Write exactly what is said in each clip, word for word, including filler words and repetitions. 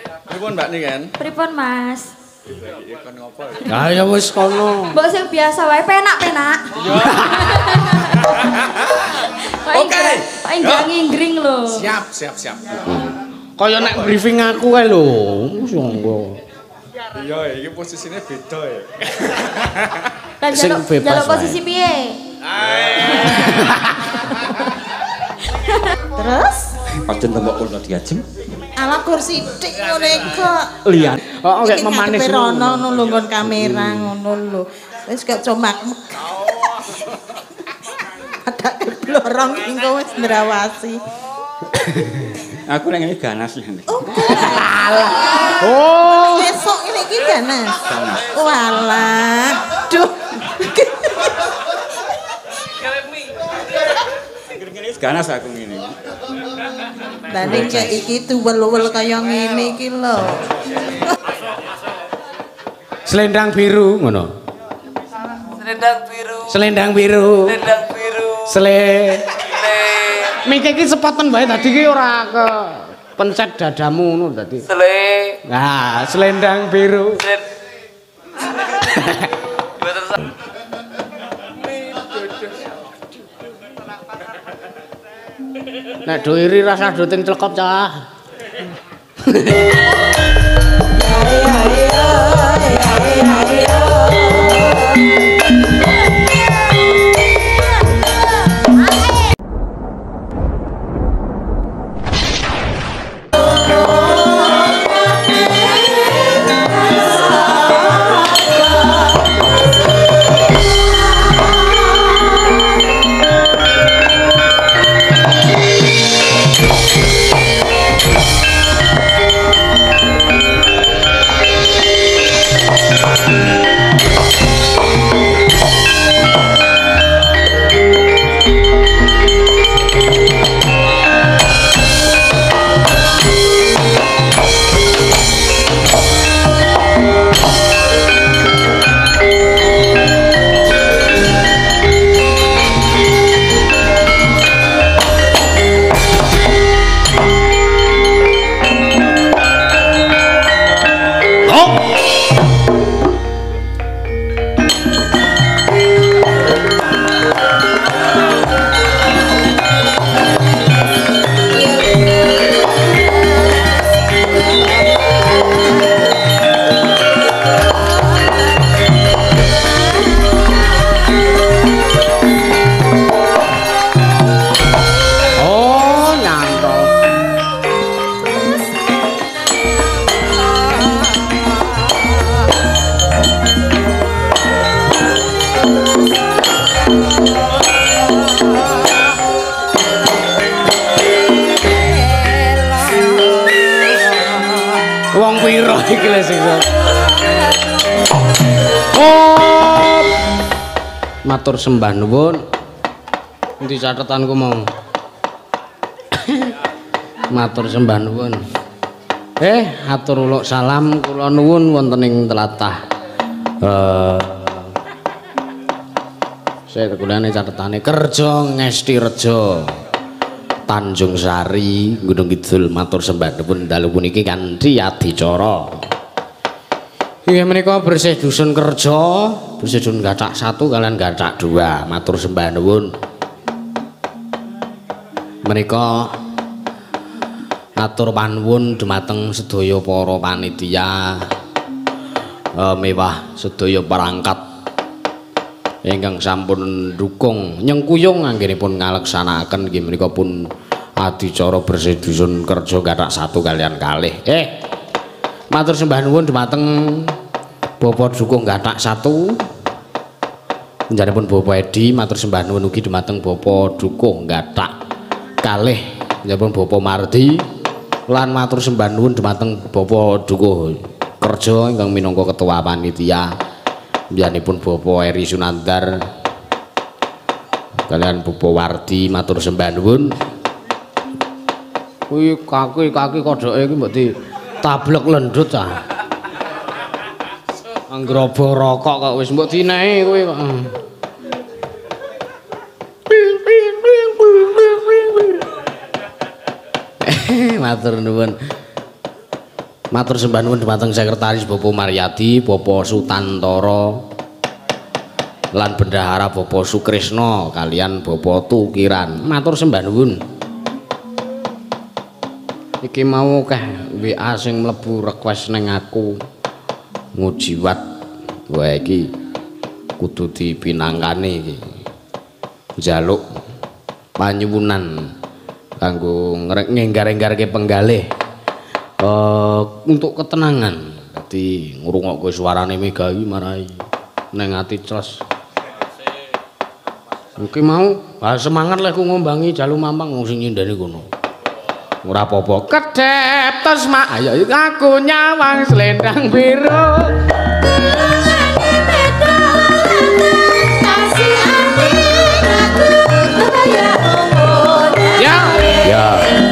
Pripun Mbak Niken? Pripun Mas? Ikon ngopo? Ah ya wis kono. Mbok sing biasa wae penak-penak. Oke. Pak Indra nginggring lho. Siap, siap, siap. Kaya nek briefing aku kae lho. Songgo. Iya, iki posisine beda ya. Kan Sing jaluk bebas jaluk wae. posisi piye? Terus? Aja tembok kono diajem. Ala kursi dik ngono kok. Lihat. Oh, kayak memanis Iki rono ngono lho nggon kamera ngono lho. Wis gak comak. Ada blorong engko wis ndrawasi. Aku nang ngene ganas nih. Oh, alah. Oh, Esok ini iki ganas. Ganas. Walah. Duh. Ngene ganas aku ngene. Dane cek iki tuwel-wel kaya ngene iki lho. selendang biru ngono. Selendang biru. Selendang biru. Selendang biru. Sele. Le. Mikir iki sepoten bae tadi ki ora ke pencet dadamu ngono tadi. Sele. Nah, selendang biru. Sel. Betul. Nek do iri rasa do ting cekop cah. Oh, nyantol. Wong piro iki lho sing Oh. Matur sembah nuwun. Endi catetanku mau? Matur sembah nuwun. Eh, atur uluk salam kula nuwun wonten ing tlatah. Eh Saya kulane catetane kerja ngesti reja. Tanjung Sari, Gunung Kidul matur sembah nuwun dalu puniki kanthi adicara. Inggih menika bersih dusun kerja, bersih dusun gacak satu kalian gacak dua matur sembah nuwun. Menika atur panuwun dumateng sedaya para panitia eh, mewah sedaya perangkat ingkang sampun dukung nyengkuyung anggenipun ngaleksanakaken nggih menika pun adicara bersih dusun kerja gathak satu kalian kalih. Eh matur sembah nuwun dumateng Bapak dukung gathak satu njenenganipun Bapak Edi matur sembah nuwun ugi dumateng Bapak dukung gathak kalih njenenganipun Bapak Mardi lan matur sembah nuwun dumateng Bapak dukung kerja ingkang minangka ketua panitia njenenganipun Bapak Eri Sunandar kalian Bapak Wardi matur sembah nuwun. Kuwi kaki-kaki kodoke iki mbok di tablek lendut ah. Anggrobo rokok kok wis mbok dinehi kowe kok. Matur nuwun. Matur sembah nuwun dhumateng sekretaris Bapak Maryadi, Bapak Sutantoro lan bendahara Bapak Sukrisno kalian Bapak Tukiran. Matur sembah nuwun. Iki mau keh W A sing mlebu request ning aku. Ngujiwat wae iki kudu dipinangkani iki. Njaluk panyuwunan kanggo ngenggar-enggarke penggalih uh, untuk ketenangan. Dadi ngrungokke suarane Megawi marai ning ati cles. Iki mau ah, semangat lek ku ngombangi Jalu Mampang wong sing nyindani kono. Ora apa-apa. Kedep tos mak ayo aku nyawang selendang biru. Ya ya.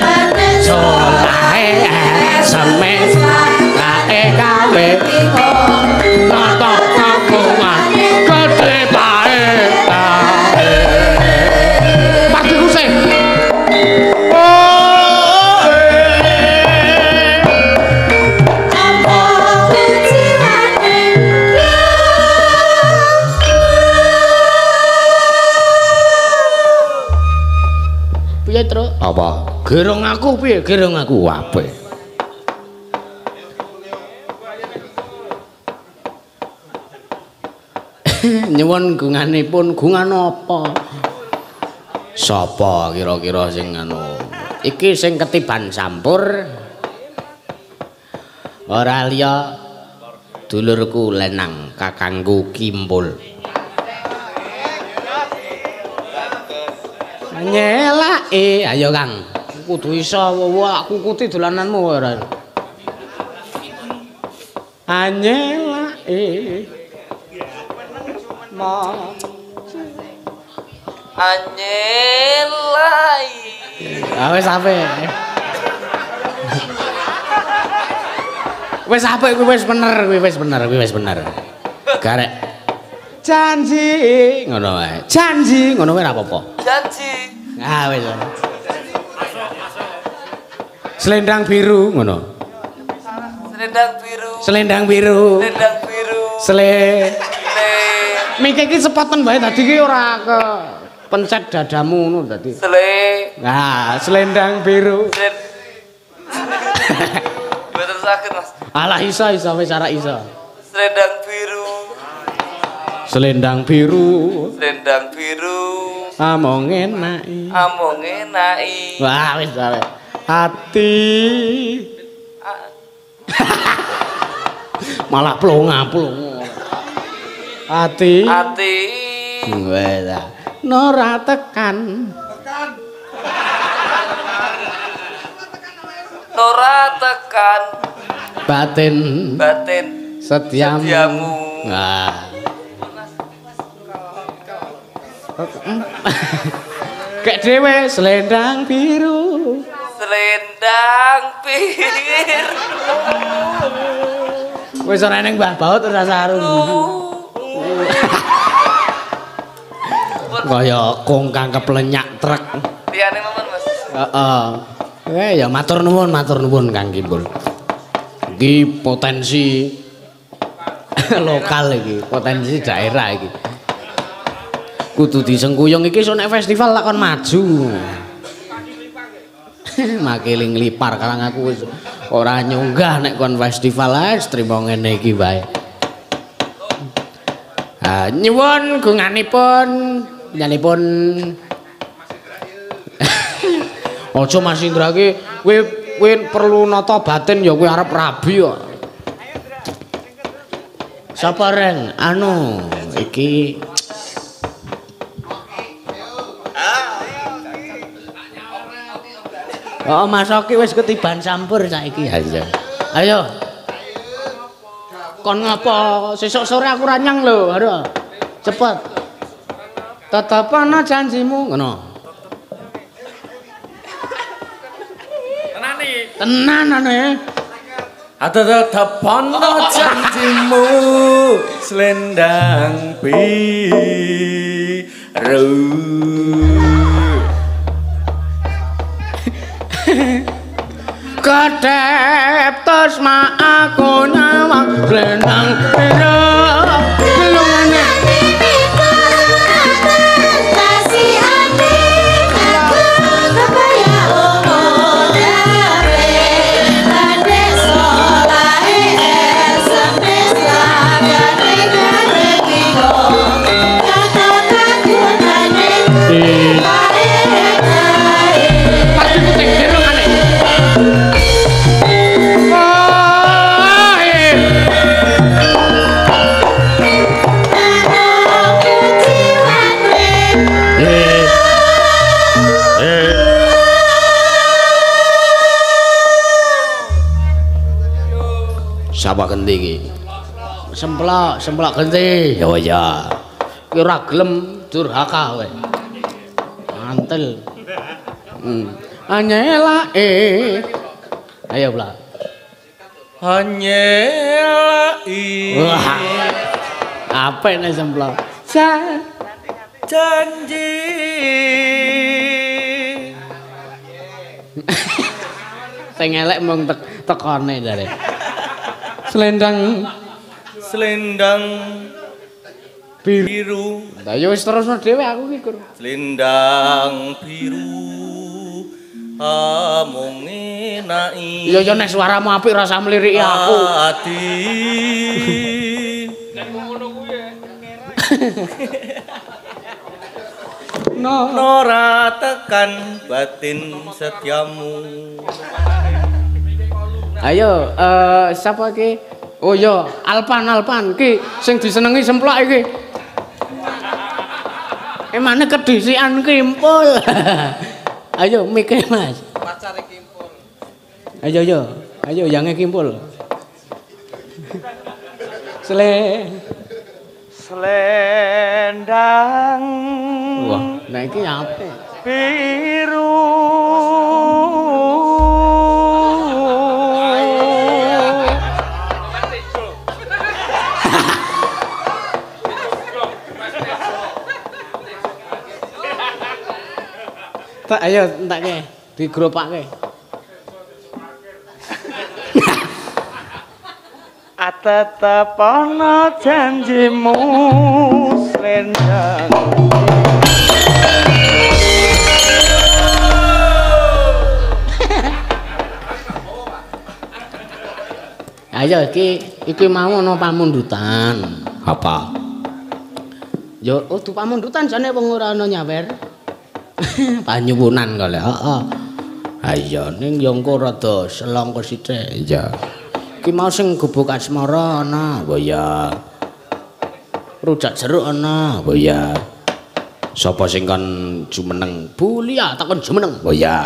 Solae semes lae kawe. Notok ngomongan gede bae. Pati kusih. Apa? Gerong aku piye? Gerong aku apik. Nyuwun gunganipun gungan apa? Sapa kira-kira sing anu? Iki sing ketiban sampur. Ora liya dulurku Lenang kakangku Kimpul. Nyelake ayo Kang kudu iso wah kukuti dolananmu ora anyelake ma anyelai ah wis apik wis apik kuwi wis bener kuwi wis bener kuwi wis bener garek janji ngono wae janji ngono wae ora apa-apa janji ah wis selendang biru ngono selendang biru selendang biru selendang biru sele sele mingke iki sepoten wae tadi ki ora ke pencet dadamu ngono tadi sele nah selendang biru sel betul sakit Mas alah isa isa wis ora isa selendang biru selendang biru selendang biru among enaki among enaki wah wis arek hati malah plonga-plonga hati hati wes nora tekan nora tekan batin batin setiamu, setiamu. Nah. Kayak dewe selendang biru selendang biru wis ora ning Mbah Baut ora sarung kaya kongkang keplenyak truk liyane momen Mas heeh eh ya matur nuwun matur nuwun Kang Kimpul iki potensi lokal iki potensi daerah iki kudu disengkuyung iki sok nek festival lak kon maju. Makiling lipar karang aku wis ora nyunggah nek kon festival ae trimo ngene iki wae. Ah nyuwun gunganipun nyanipun Aja Mas Indra ki kowe kowe perlu nata batin ya kowe arep rabi kok. Sapa ren anu iki Oh, Mas Oki wis ketiban sampur saiki. Ayo. Ayo. Kon ngapa? Sesuk sore aku ranyang lho, aduh. Cepet. Tetep ana janjimu, ngono. tenane Tenan ane. Ada tetep ana janjimu selendang biru. Kedep tur Asma aku nyawang selendang biru gelungane Sapa genti iki? Semplak, semplak genti. Ya ya. Ki ora gelem durhaka kowe. Mantel. Hmm. Anyelake. Ayo, Blak. Anyelai. Wah. Apa nek semplak? Sa Janji. Sing elek mung tek tekone jare. Selendang Selendang biru. Lah ya wis terusno dhewe aku iki, Gur. Selendang biru amung enaki. Ya ya nek suaramu apik ora usah mliriki aku. Ati. No. Nora tekan batin setiamu. Ayo, eh sapa iki? Oh ya, Alpan Alpan ki sing disenengi semplak iki. Emane kedhisikan kimpul. Ayo mikir Mas. Pacare kimpul. Ayo yo, ayo yange kimpul. Sele. Selendang. Wah, nek iki apa? Biru. Tak ayo entek digropake. Tetep ana janjimu selendang. Ayo iki iki mau ana pamundutan. Apa? Yo kudu pamundutan jane wong ora ana nyawer. Panyuwunan kali, heeh. Ha iya ning yo engko rada selongko sithik. Iya. Iki mau sing gubuk asmara ana, apa ya? Rujak jeruk ana, apa ya? Sapa sing kon jumeneng? Bulia takon jumeneng, apa ya?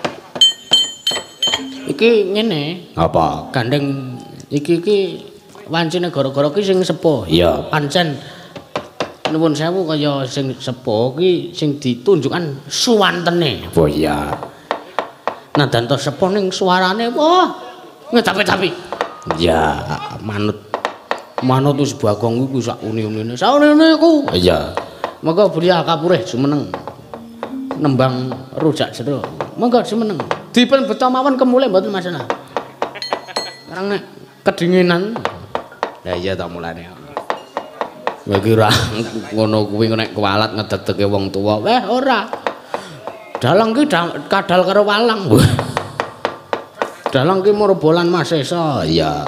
Iki ngene, apa? Gandeng iki iki wancine gara-gara ki sing sepuh. Iya, pancen nuwun sewu kaya sing sepuh ki sing ditunjukkan suwantene. Oh iya. Nadan to sepuh ning suarane wah ngedapi-dapi. Ya, manut manut wis Bagong iku sak uni-unine. Saunene iku. Iya. Monggo Bulia kapurih jumeneng. Nembang rujak jeruk. Monggo jumeneng. Dipun beto mawon kemule mboten masalah. Karang nek kedinginan. Ya iya ta mulane. Kowe kira ngono kuwi nek kualat ngededeke wong tuwa. Weh ora. Dalang ki kadal karo walang. Dalang ki mrobolan Mas Esa. Iya.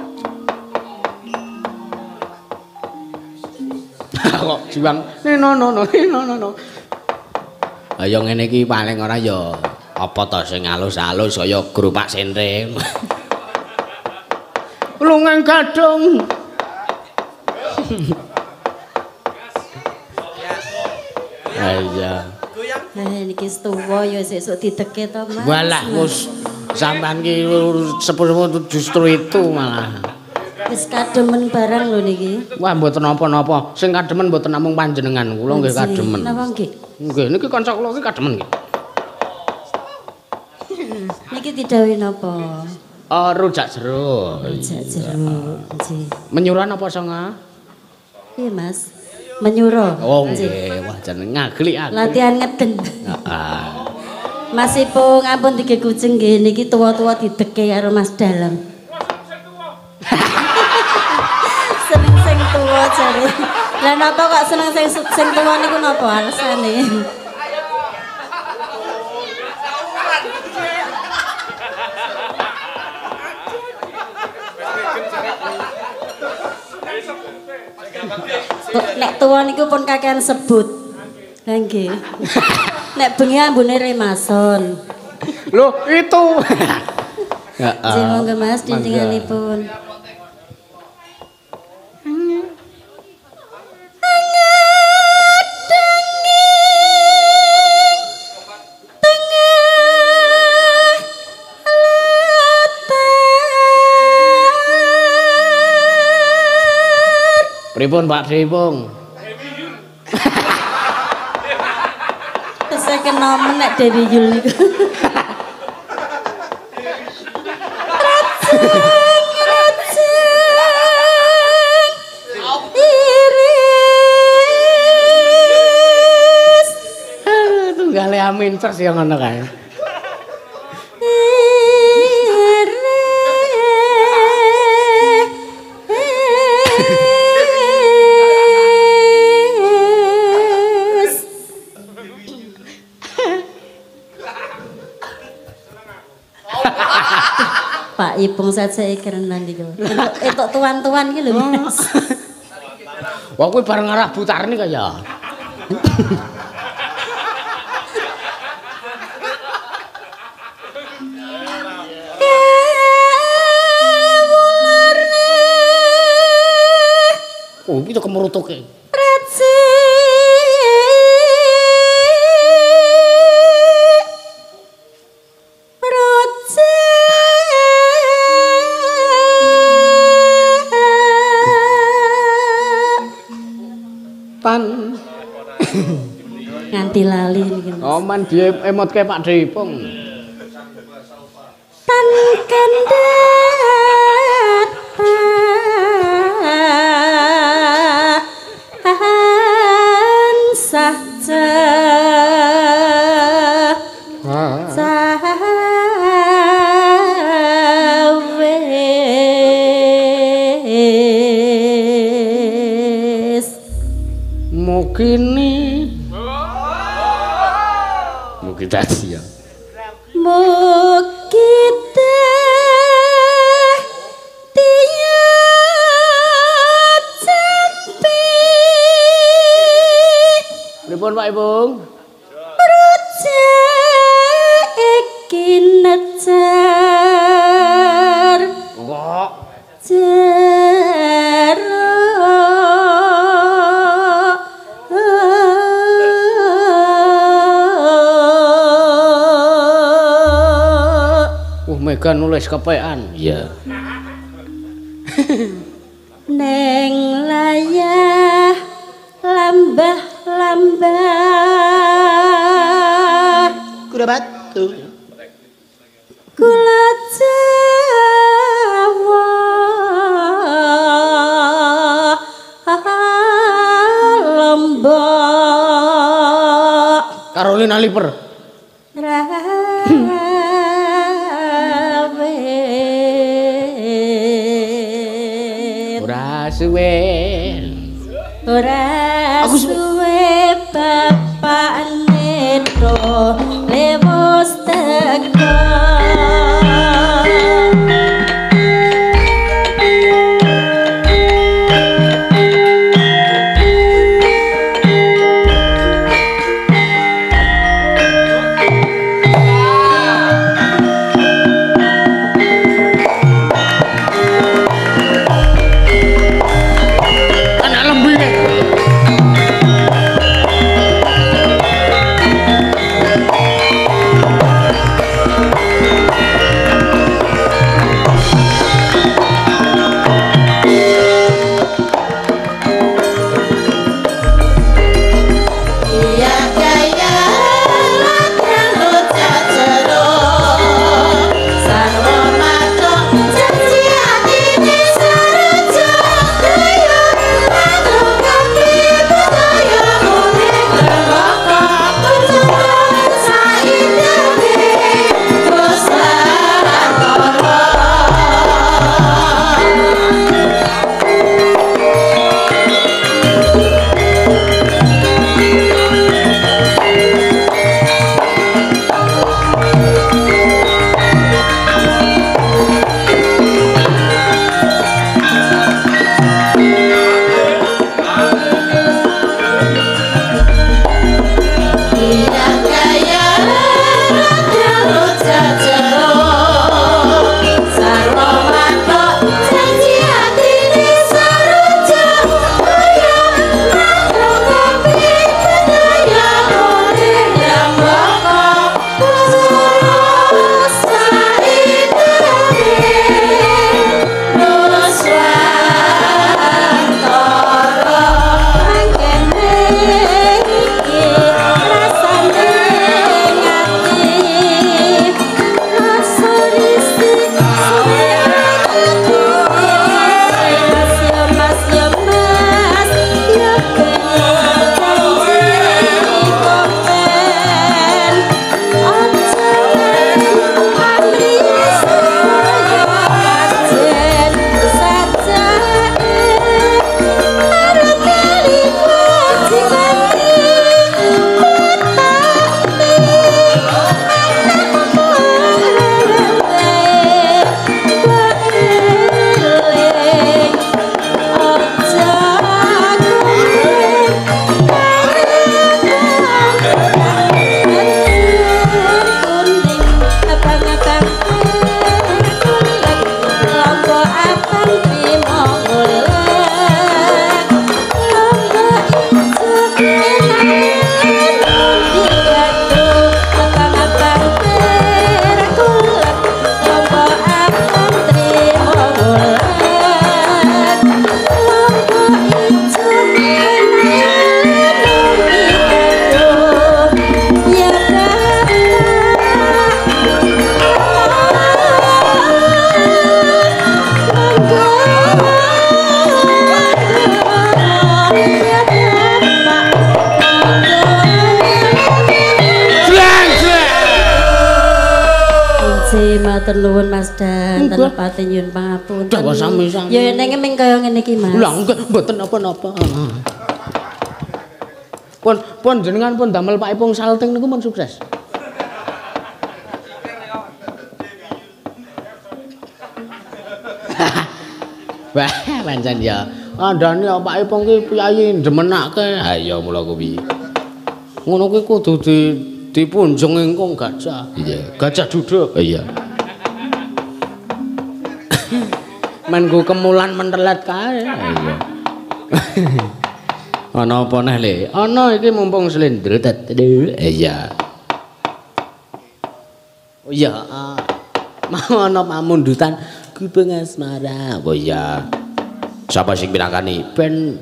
Kok juang. No no no no no no. Ayo ngene iki paling ora ya apa to sing alus-alus kaya grupak sentre. Lungeng gadung. Iya. Nah, niki tuwa ya sesuk dideke to, Mas. Walah, wis sampean ki sepuh-sepuh justru itu malah. Wis kademen barang lho niki. Wah, mboten napa-napa. Sing kademen mboten namung panjenengan, kula nggih kademen. Napa nggih? Nggih, niki kanca kula iki kademen nggih. Niki didhawuhi napa? Oh, rujak jeruk. Rujak jeruk, nggih. Menyuran apa songa? Iya, Mas. Menyuro. Oh, nggih. Wah, jeneng ngaglik aku. Latihan ngeden. Heeh. Mas Ipung ampun tiga kucing nggih niki tuwa-tuwa dideke karo Mas Dalam. sekali. Lah napa kok seneng sing sing tuwa niku napa alasane? Nek tuwa niku pun kakean sebut. Lah nggih. Nek bengi ambune remason. Loh, itu. Heeh. Sing monggo Mas dindinganipun. Pripun Pak Dripung? Saya kena menek Dewi Yul niku. Tunggale amin terus ya ngono kae. Pak Ipung saja kerenan niku. Entuk tuan-tuan iki lho Mas. Wah kuwi bareng arah Butarni kaya. Oh, iki kemerutuke. Pan nganti lali niki. Oh, man dia emotke Pak Dripung. Tan kandat saja Mugini mugi dadi ya mugi tiya jampi pripun Pak Ipung ruja iki nejar kok jero Mega nulis kepean. Iya. Neng layah lambah-lambah Kuda batu. Kula Jawa Lombok Carolina Liper. Suwe ora suwe bapak neto lewos teko matur nuwun Mas Dan, telepati nyuwun pangapunten. Dawa sami-sami. Ya ning ming kaya ngene iki Mas. Lah enggak mboten napa-napa. Pun pun jenengan pun damel Pak Ipung salting niku pun sukses. Wah, pancen ya. Andane Pak Ipung ki piyayi ndemenake. Ha iya mula kuwi. Ngono kuwi kudu di dipunjung engkong gajah. Iya, gajah duduk. Iya. Men ku kemulan mentelet kae. Iya. Ana apa neh Le? Ana iki mumpung slendro tetedu. Iya. Oh iya, mau ana pamundutan Gubeng Asmara. Oh iya. Sapa sing pinakani? Ben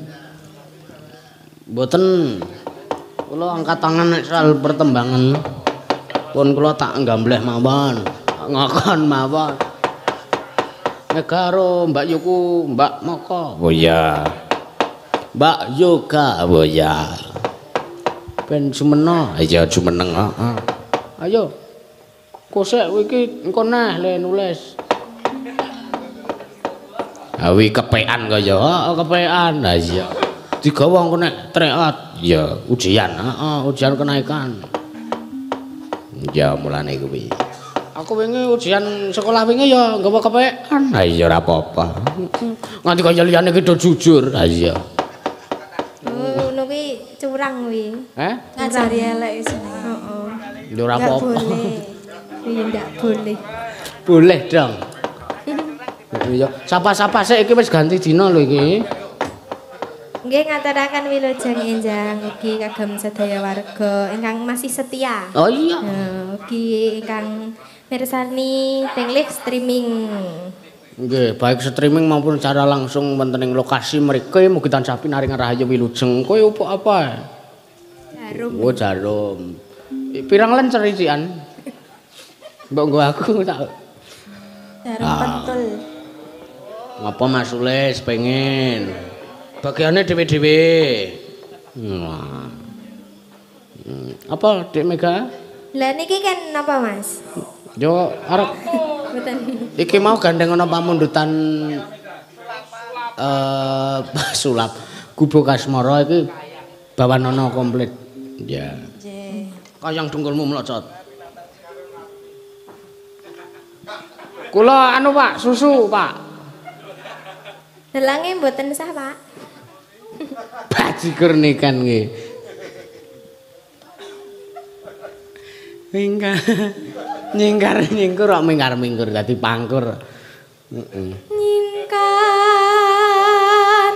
mboten kula angkat tangan nek soal pertembangan. Pun kula tak nggambleh mawon. Ngakon mawon. Nek karo Mbak Yuku, Mbak Moko. Oh iya. Mbak Yoga. Oh iya. Ben sumena. Iya jumeneng, heeh. Ayo. Kosek kowe iki engko neh le nulis. Awi kepean kaya, heeh kepean. Ha iya. Digawa engko nek treot. Ya, ujian, heeh, ujian kenaikan. Ya mulane kuwi. Aku wingi ujian sekolah wingi ya nggawa kepean. Ha iya ora apa-apa. Nganti kaya liyane ki do jujur. Ha iya. Oh, ngono kuwi curang kuwi. Eh? Ngajari elek wis. Heeh. Ya ora apa-apa. Iya ndak boleh. Boleh dong. Ya, sapa-sapa sik iki wis ganti dina lho iki. Nggih ngaturaken wilujeng enjang ugi kagem sedaya warga ingkang masih setia. Oh iya. Nah, ugi ingkang mirsani teng live streaming. Nggih, baik streaming maupun secara langsung wonten ing lokasi mriki mugi tansah pinaring rahayu wilujeng. Kowe opo apa? Jarum. Oh, jarum. Pirang lencer isian? Mbok nggo aku tak. Jarum pentul. Ngapa Mas Ules pengen? Bagiannya dhewe-dhewe. Wah. Hmm. Apa Dek Mega? Lah niki kan napa Mas? Yo arep Mboten. iki mau gandeng ana pamundutan eh sulap Gubuk Asmara iki bawanana komplit. Ya. Nggih. Kayang dungkulmu mlocot. Kula anu Pak, susu Pak. Delange mboten sah Pak. Bajigur nikan nggih. Minggar. Nyingkar nyingkur kok mingkar-mingkur dadi pangkur. Heeh. Nyingkar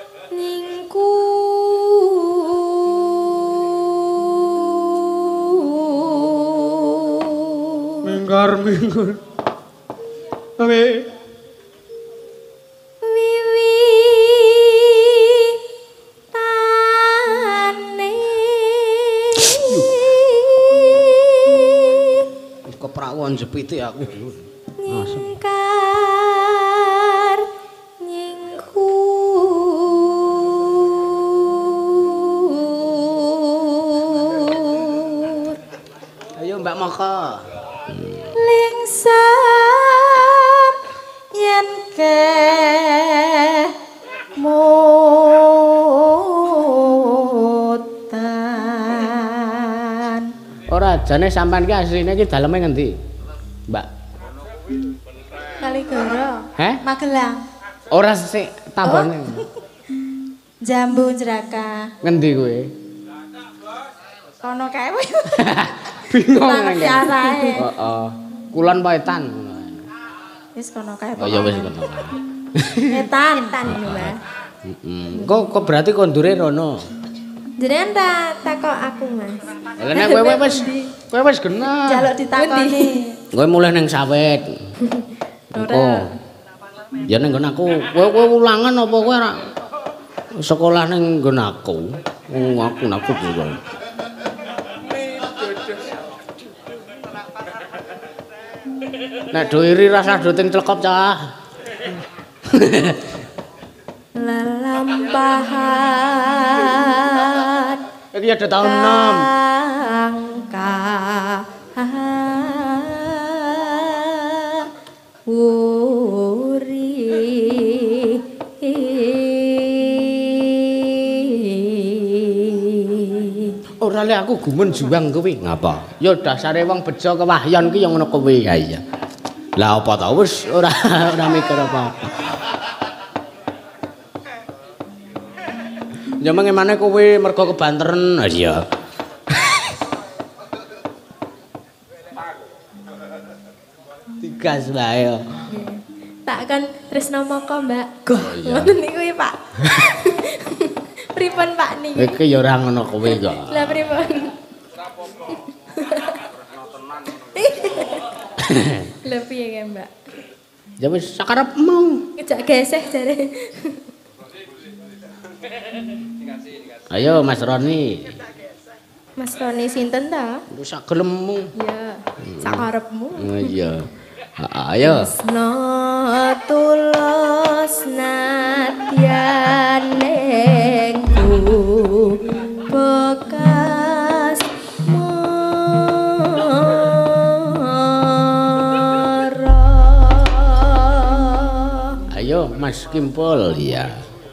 nyingkur. Mingkar-mingkur. Awe. Keprawan jepite aku dulu. Nyingkar nyingkur. Ayo Mbak Moko. Lingsam yen kemutan. Ora jane sampean ki asline ki daleme ngendi? Mbak. Kaligoro. Heh? Magelang. Ora sik tabone. Jambu Jeraka. Ngendi kowe? Kono kae. Bingung Nang nang. arahe. Heeh. Kulon Paetan. Wis kono kae. Oh ya wis ngono. Etan, etan lho, Mbak. Heeh. Kok kok berarti kondure rono. Jenengan tak takok aku, Mas. Lah nek kowe wis kowe wis genah. Jaluk ditakoni. Kowe mulih ning sawit. Ora. Ya ning nggon aku. Kowe kowe ulangan apa kowe ora sekolah ning nggon aku? Oh, aku aku juga. Nek do iri rasa do ting cekop cah. Lelampahan. Iki ada tahun enam. Angka kali aku gumun juang kuwi. Ngapa? Ya dasare wong bejo kewahyon ki ya ngono kuwi. Ha iya. Lah apa ta wis ora ora mikir apa-apa. Ya mengene kuwi mergo kebanteren. Ha iya. Digas wae. Tak kan tresno moko, Mbak. Ngoten niku ya, Pak. Pripun Pak niki? Iki ya ora ngono kuwi kok. Lah pripun? Lah piye ya, Mbak? Ya wis sakarepmu. Kejak geseh jare. Ayo Mas Roni. Mas Roni sinten ta? Lu sak gelemmu. Ya, sakarepmu. Oh iya. Ayo. Tresno tulus nadyan nengku bekas marah. Ayo Mas Kimpul ya.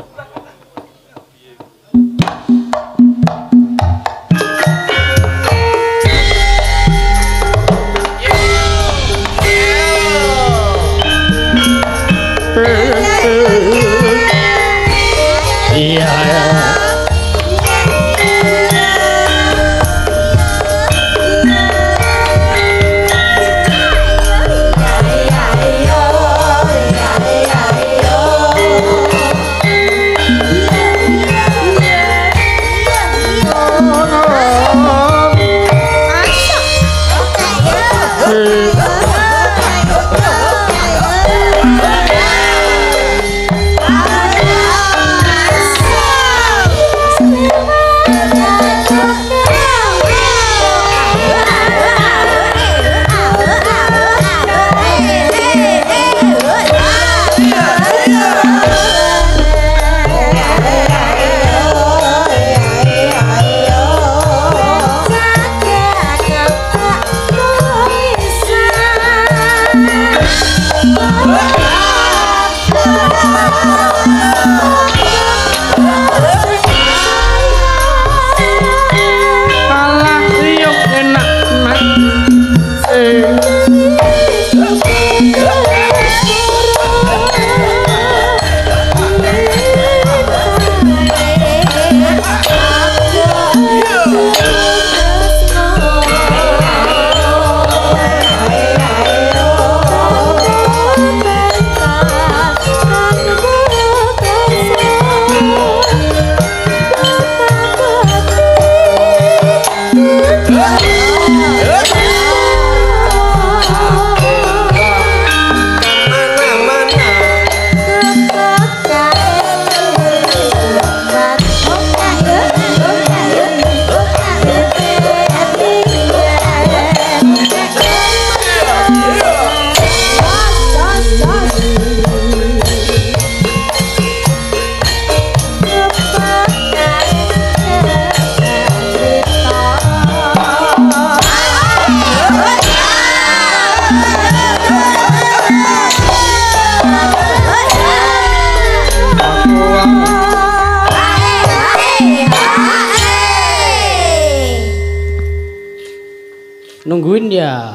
Nungguin ya.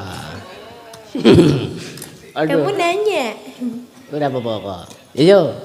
Kamu nanya. Udah apa-apa kok. Iyo.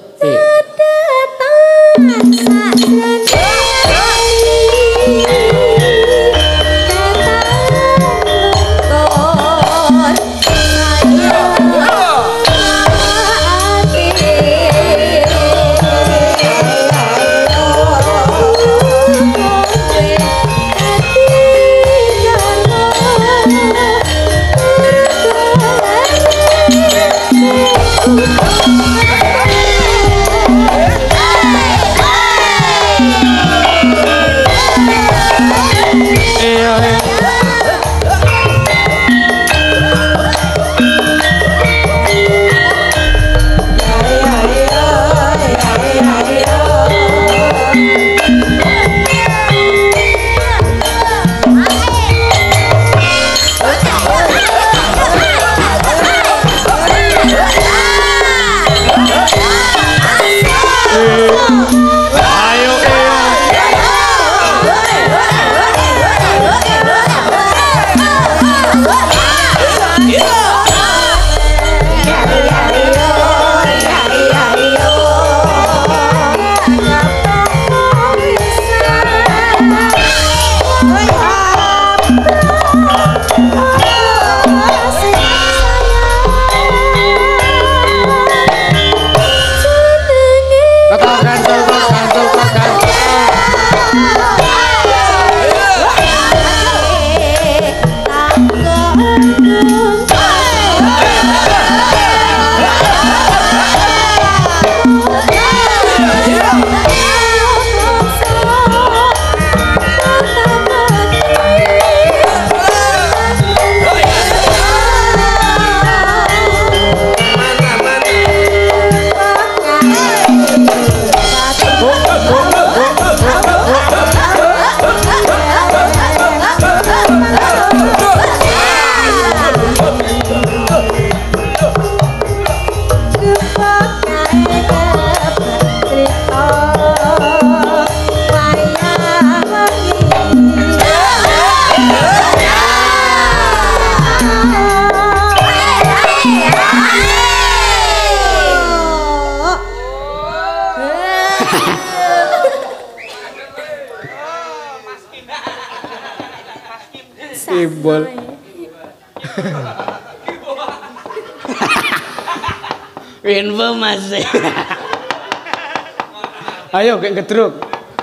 Kok gantul kok gantul kok gantul. Simbol. Info masih. Ayo kayak gedruk.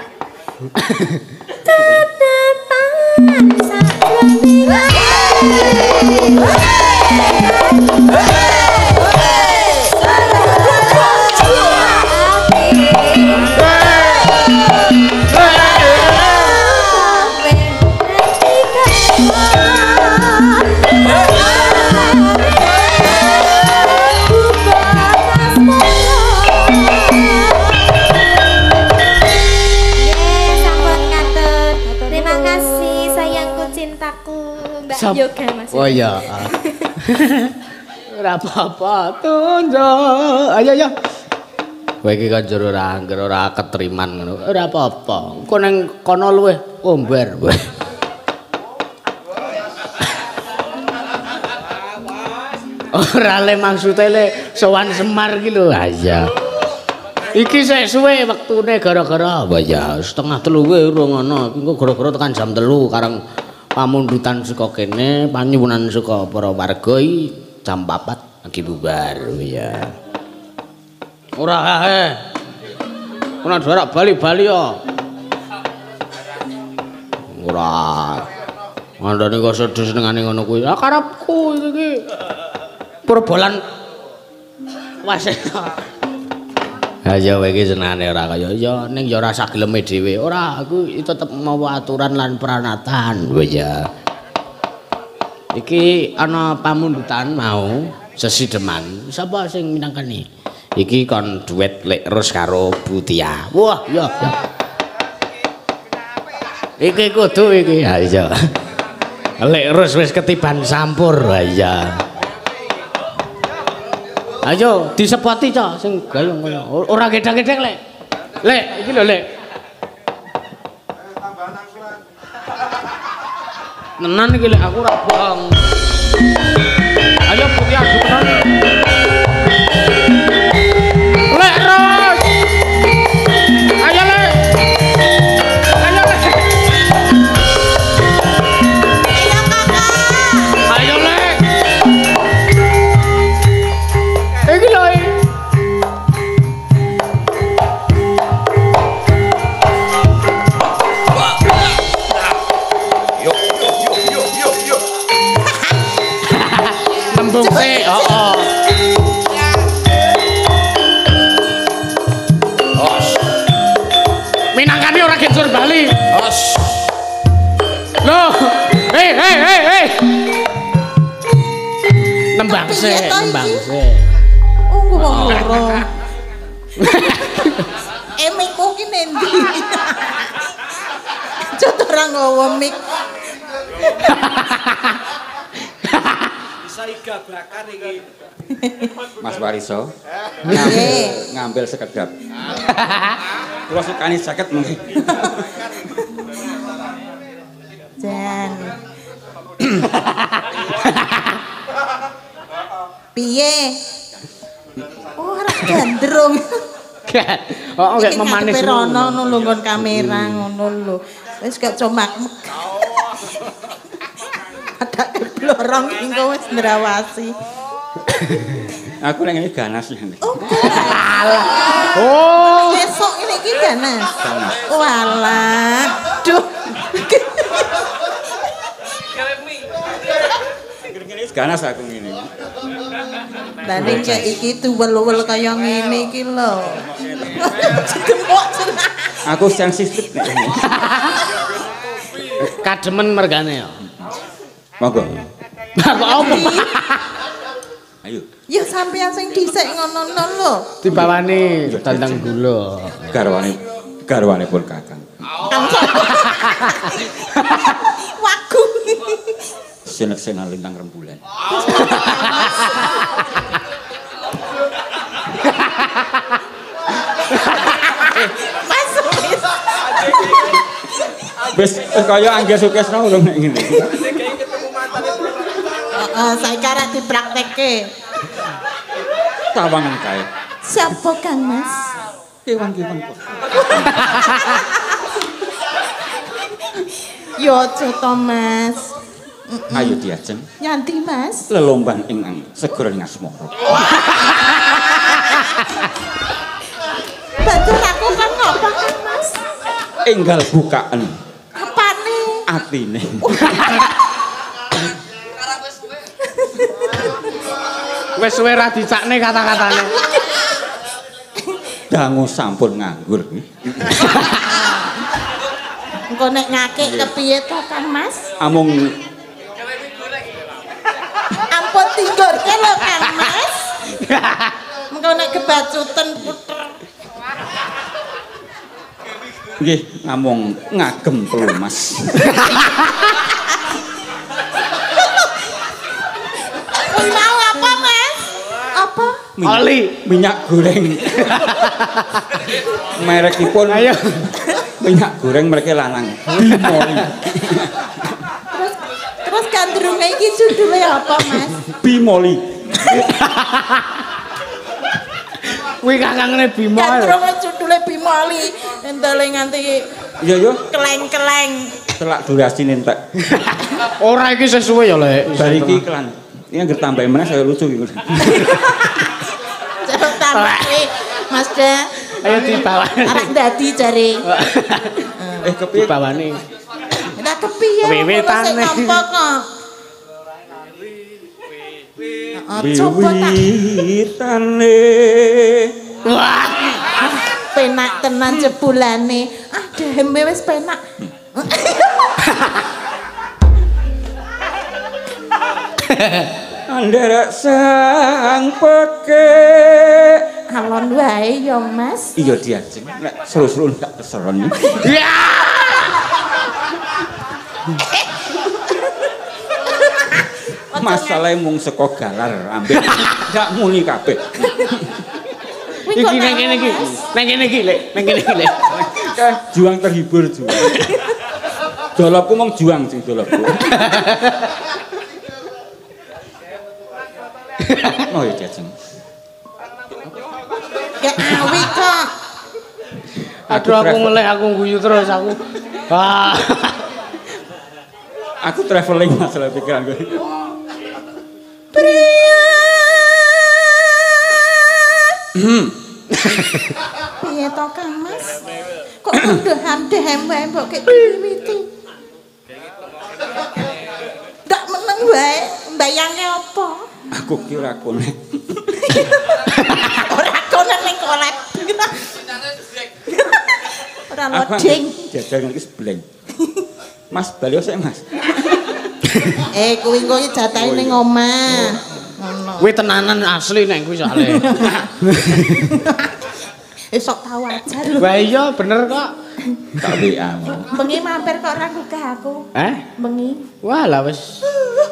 Yoga Mas. Oh iya. Ora apa-apa, tunjuk. Ayo ayo. Kowe iki kan jero ora angger ora ketriman ngono. Ora apa-apa. Engko ning kono luweh omber. Ora le maksude le sowan Semar iki lho. Ha iya. Iki sik suwe wektune gara-gara apa ya? Setengah telu wae urung ana. Engko gara-gara tekan jam telu karang pamundutan saka kene, panyuwunan saka para warga iki jam papat lagi bubar ya. Ora kae. Ora jarak bali-bali yo. Ora. Ngandani kok sedhus nengane ngono kuwi. Ah karepku iki. Purbolan wase. Ha ya iki senane ora kaya ya ning ya ora sageleme dhewe. Ora aku tetep mawa aturan lan pranatan. Oh ya. Iki ana pamundutan mau sesideman. Sapa sing minangkani? Iki kon duet Lek Ros karo Butia. Wah, ya ya. Iki kudu iki. Ha iya. Lek Ros wis ketiban sampur. Ha iya. Ayo disepoti cok sing gayung kaya ora gedang-gedang lek. Lek iki lho lek. Tenan iki lek aku ora bang. Ayo putih adu tenan. Lek Ros. Ayo lek. Ayo lek. Ayo kakak. Ayo lek. Iki lho. Yo yo yo yo yo. Tembung sik, heeh. Os. Minangkani ora gensur Bali. Os. Loh. Hei hei hei hei. Nembang sik, nembang sik. Oh, wong loro. Emikmu ki nendi? Coto ora nggawa mik. Bisa igabrakan iki. Mas Wariso. Ngambil, ngambil sekedap. Kula sukani jaket mungkin. Jan. Piye? Oh, ora gandrung. Oh, gak memanis ngono ngono lho nggon kamera ngono lho. Wis gak comak. Ada blorong engko wis ndrawasi. Aku ning ngene ganas ya. Oh. Alah. Oh. Wis ganas. Ganas. Walah. Duh. Ganas aku ngene. Lah ning cek iki tuwel-wel kaya ngene iki lho. Demok senang. Aku sensitif nek. Kademen mergane ya. Monggo. Apa apa? Ayo. Ya sampeyan sing dhisik ngono-ngono lho. Dibawani tandang gula. Garwane garwane pun Kakang. Wagu. Senek-senek lintang rembulan. Masuk. Wis kaya Angga Sukesno urung nek ngene. Heeh, saiki arek dipraktekke. Tawangan kae. Siapa Kang Mas? Kewan-kewan kok. Yo aja to Mas. Ayo diajeng. Nyanti Mas. Lelomban ing segara ngasmara. Banjur aku kan ngapa Kang Mas? Enggal bukaan Apane? atine. Wis suwe ra dicakne kata-katane. Dangu sampun nganggur. Engko nek ngakik kepiye to Kang Mas? Amung Ampun tinggurke lho Kang Mas. Engko nek kebacuten puter. nggih namung ngagem pelumas. Kuwi mau apa Mas? Apa? Oli Minyak goreng. Merekipun ayo minyak goreng mereka lanang. Bimoli. Terus terus gandrunge iki judule apa Mas? Bimoli. kuwi kakangne Bima Gandrunge judule Bimoli. Entele nganti Iya yo. keleng-keleng. Telak durasine entek. ora iki sesuwe ya lek Bar iki iklan. Ini anggere tambahi meneh saya lucu iki. Coba tambahi Mas Da. ayo dibawani Arek dadi jare. Eh kepiye? dibawani Nek kepiye? Wiwitane. Sing nampa kok. Heeh, coba tak Wiwitane. wah penak tenan jebulane. Ah, dembe wis penak. Anderek sang peke. Alon wae ya, Mas. Iya diajeng. Nek seru-seru tak keseron. ya Masalahe mung saka galar ambek gak muni kabeh. Kuwi iki kok nang kene iki nang kene iki lek nang kene iki lek Eh, juang terhibur juang. Dolopku mung juang sing dolopku. Oh ya diajeng. Ya awi kok. aduh aku ngelek aku guyu terus aku ah Aku traveling masalah pikiran gue. Hmm. Piye to Kang Mas? Kok ndehem-ndehem wae mbok kek wiwiti. Ndak meneng wae, mbayange apa? Aku kira konek. Ora konen ning kolep. Ora loading. Jajan iki blank. Mas bali sik Mas. Eh kuwi engko iki jatahe ning omah. Ngono. kuwi tenanan asli nek kuwi soalé Esok tau aja lho. wah iya bener kok Tak W A. Bengi mampir kok ora gugah aku. eh Bengi. wah lah wis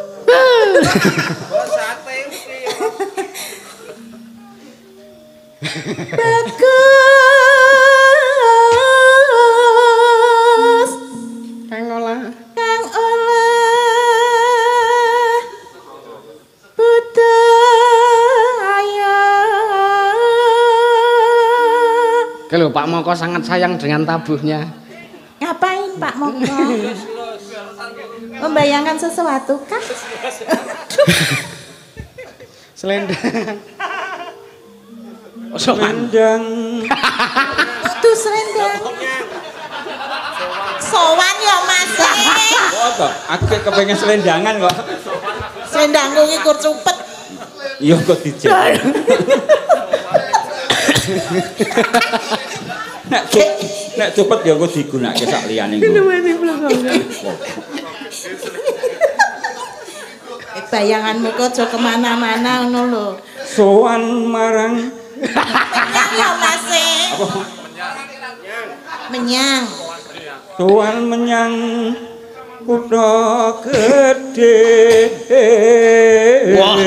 Bagus. kang olah Kang olah budaya. kalau Pak Moko sangat sayang dengan tabuhnya Ngapain Pak Moko? Membayangkan sesuatu kah? selendang oh sopan Selendang. Itu selendang. Sowan ya Mas. Kok to? Aku kepengen selendangan kok. Selendangku iki kur cupet. Iya kok dijek. Nek cup, nek cupet ya kok digunakake sak liyane kok. Bayanganmu kok aja kemana-mana ngono lho. Sowan marang Menyang ya Mas. apa? Menyang. Sowan menyang kutha gedhe. Wah.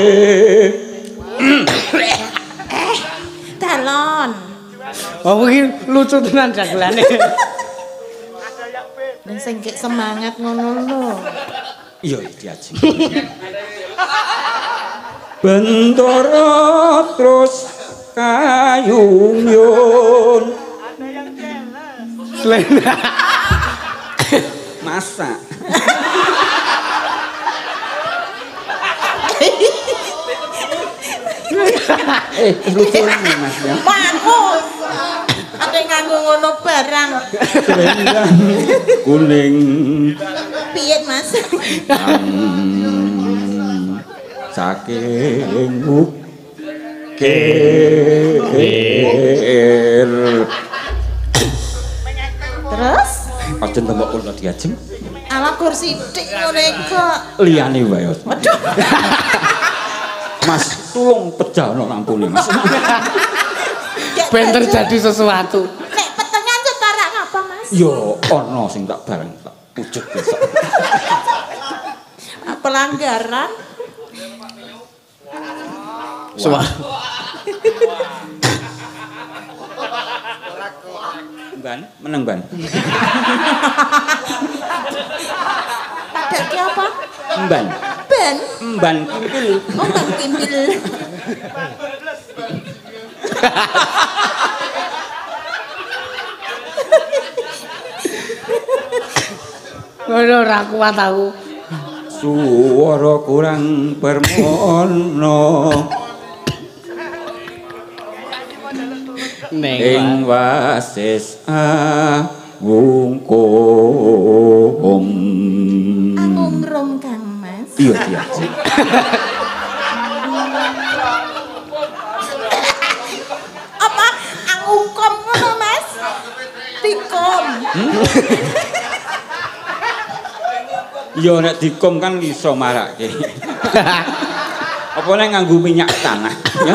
Dalon. Oh iki lucu tenan dagelane. Dan sing gek semangat ngono lho. Iya diaji. Bentara terus kayungyon. Selendang. Masak. eh, lucu ini Mas ya. Mangus. Ate nganggo ngono barang. Selendang kuning. Piye Mas? Hmm, saking ukir. Terus? Aja tembok kula diajem. Ala kursi dik ngene kok. Liyane wae. Waduh. Mas, tolong pejano lampune Mas. Ben terjadi sesuatu. Nek petengan setara ngapa Mas? Yo ana sing tak bareng tak pucuk besok. Pelanggaran. Suwa. Ban, meneng ban. Tak ki apa? Ban. Ben. Ban kimpil. Oh, Bang Kimpil. Ngono ora kuat aku. Suara kurang permono. Ing wasis awungkum. Angum Kang Mas. Iya iya. Apa angungkom ngono Mas? Tikom. Iya nek dikom kan iso marake. Apa nek nganggo minyak tanah ya?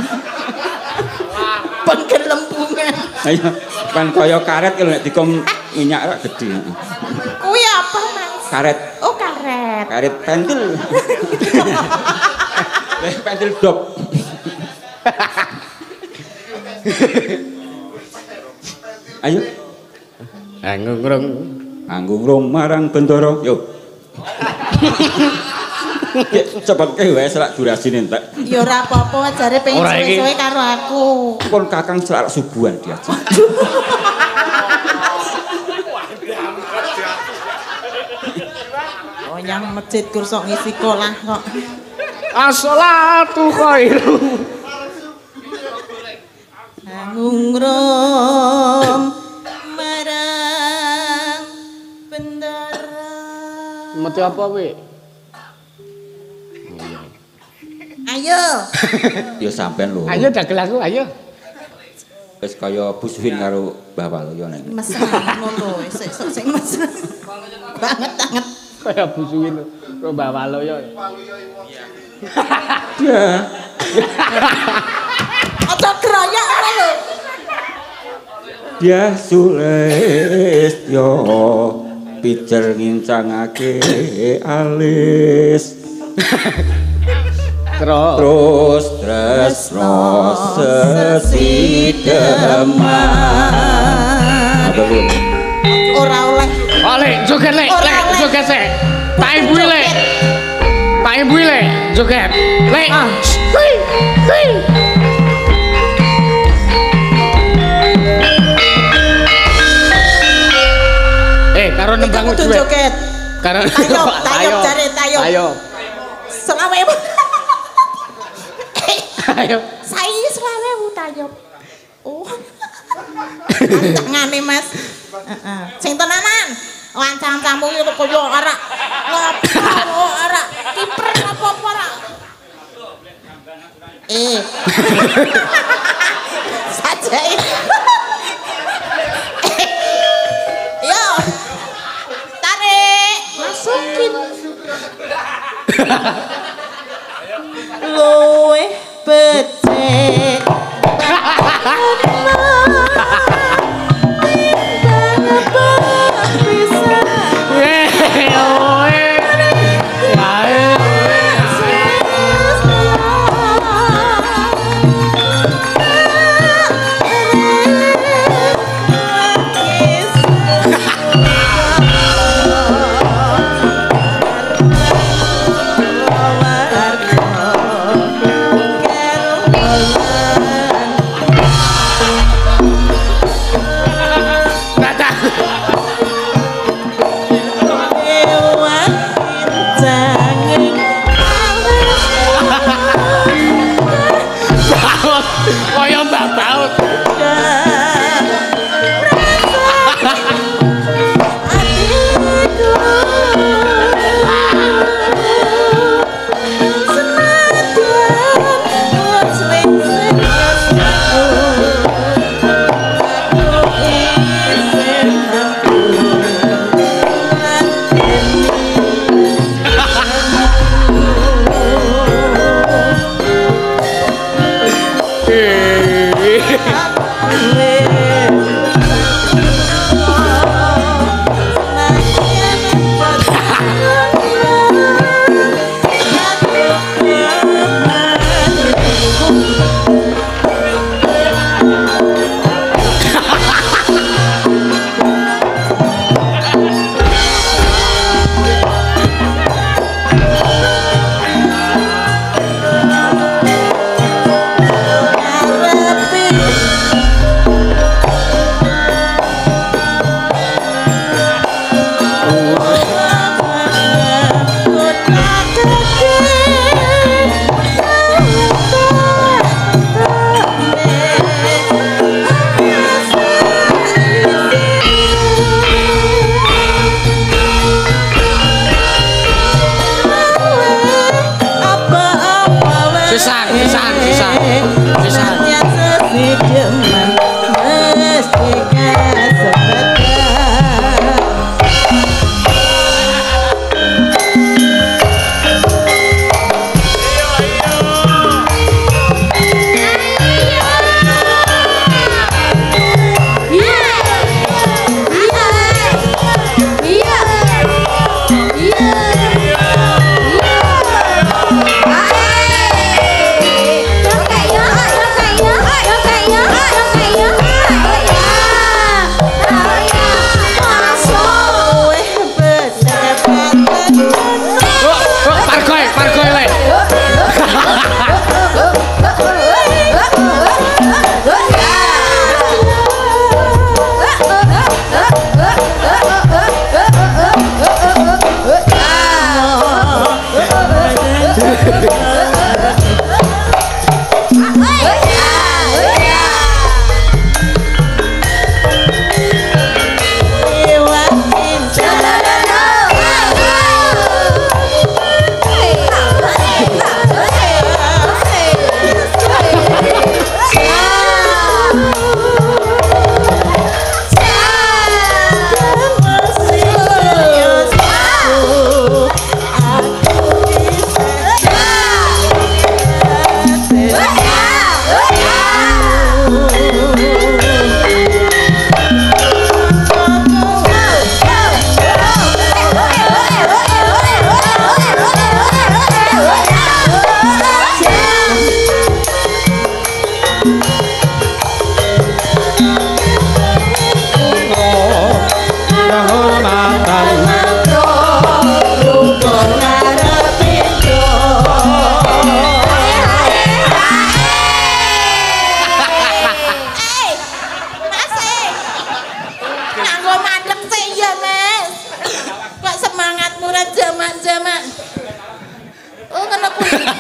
Penggelembungan. Ayo kan kaya karet kalau nek dikom minyak rak gede. Kuwi apa Mas? Karet. Oh, karet. Karet pentil. Eh pentil dop. Ayo. Anggung-rung. Anggung marang bendoro. Yo. Ya cepet ke wae selak durasine entek. Ya ora apa-apa ajare pengen Ora iki. suwe-suwe karo aku. Pun Kakang selak subuhan dia. Oh, yang masjid kursok ngisi kolah kok. As-salatu khairu. Angungrom marang bendara. Mati apa kowe? Ayo. Ya sampean lho. Ayo dagel aku, ayo. Wis kaya busuhin karo Mbah Waloyo nek. Mesra ngono lho, esuk sing mesra. Banget banget. Kaya busuhin karo Mbah Waloyo. Ya. Aja kroyok ngono lho. Dia sules yo pijer ngincangake alis. Terus Terus tresno sesideman. Apa lu? Ora oleh. oleh joget lek, Ora lek oleh. joget sik. Tak imbui lek. Tak imbui lek, joget. Lek. Ah. Hui, hui. Eh, karo Iki nembang kudu duit. joget. Karo Tayop, tayop jare tayop. Ayo. Selawe. Ayo. Saiki selawe tayop. Oh. Kancangane Mas. Heeh. Sing tenanan. Wancang-wancangmu iki kaya ora ngopo ora kiper apa-apa ora. Eh. Sajai. Yo. Tarik, masukin. Luwih becik.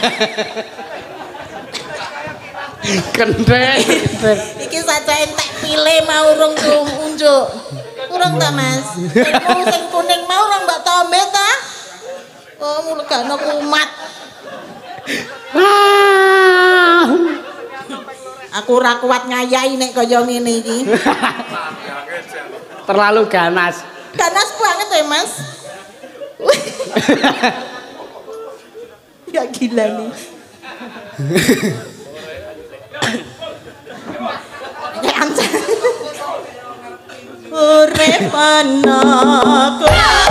Kendek. Iki saja entek Pile mau urung tuh unjuk. Urung ta, Mas? Mau sing kuning mau urung Mbak Tombe ta? Oh, mulgane kumat. Wah. Aku ora kuat ngayahi nek kaya ngene iki. Terlalu ganas. Ganas banget ya, Mas. Ya gila nih. Urip anakku.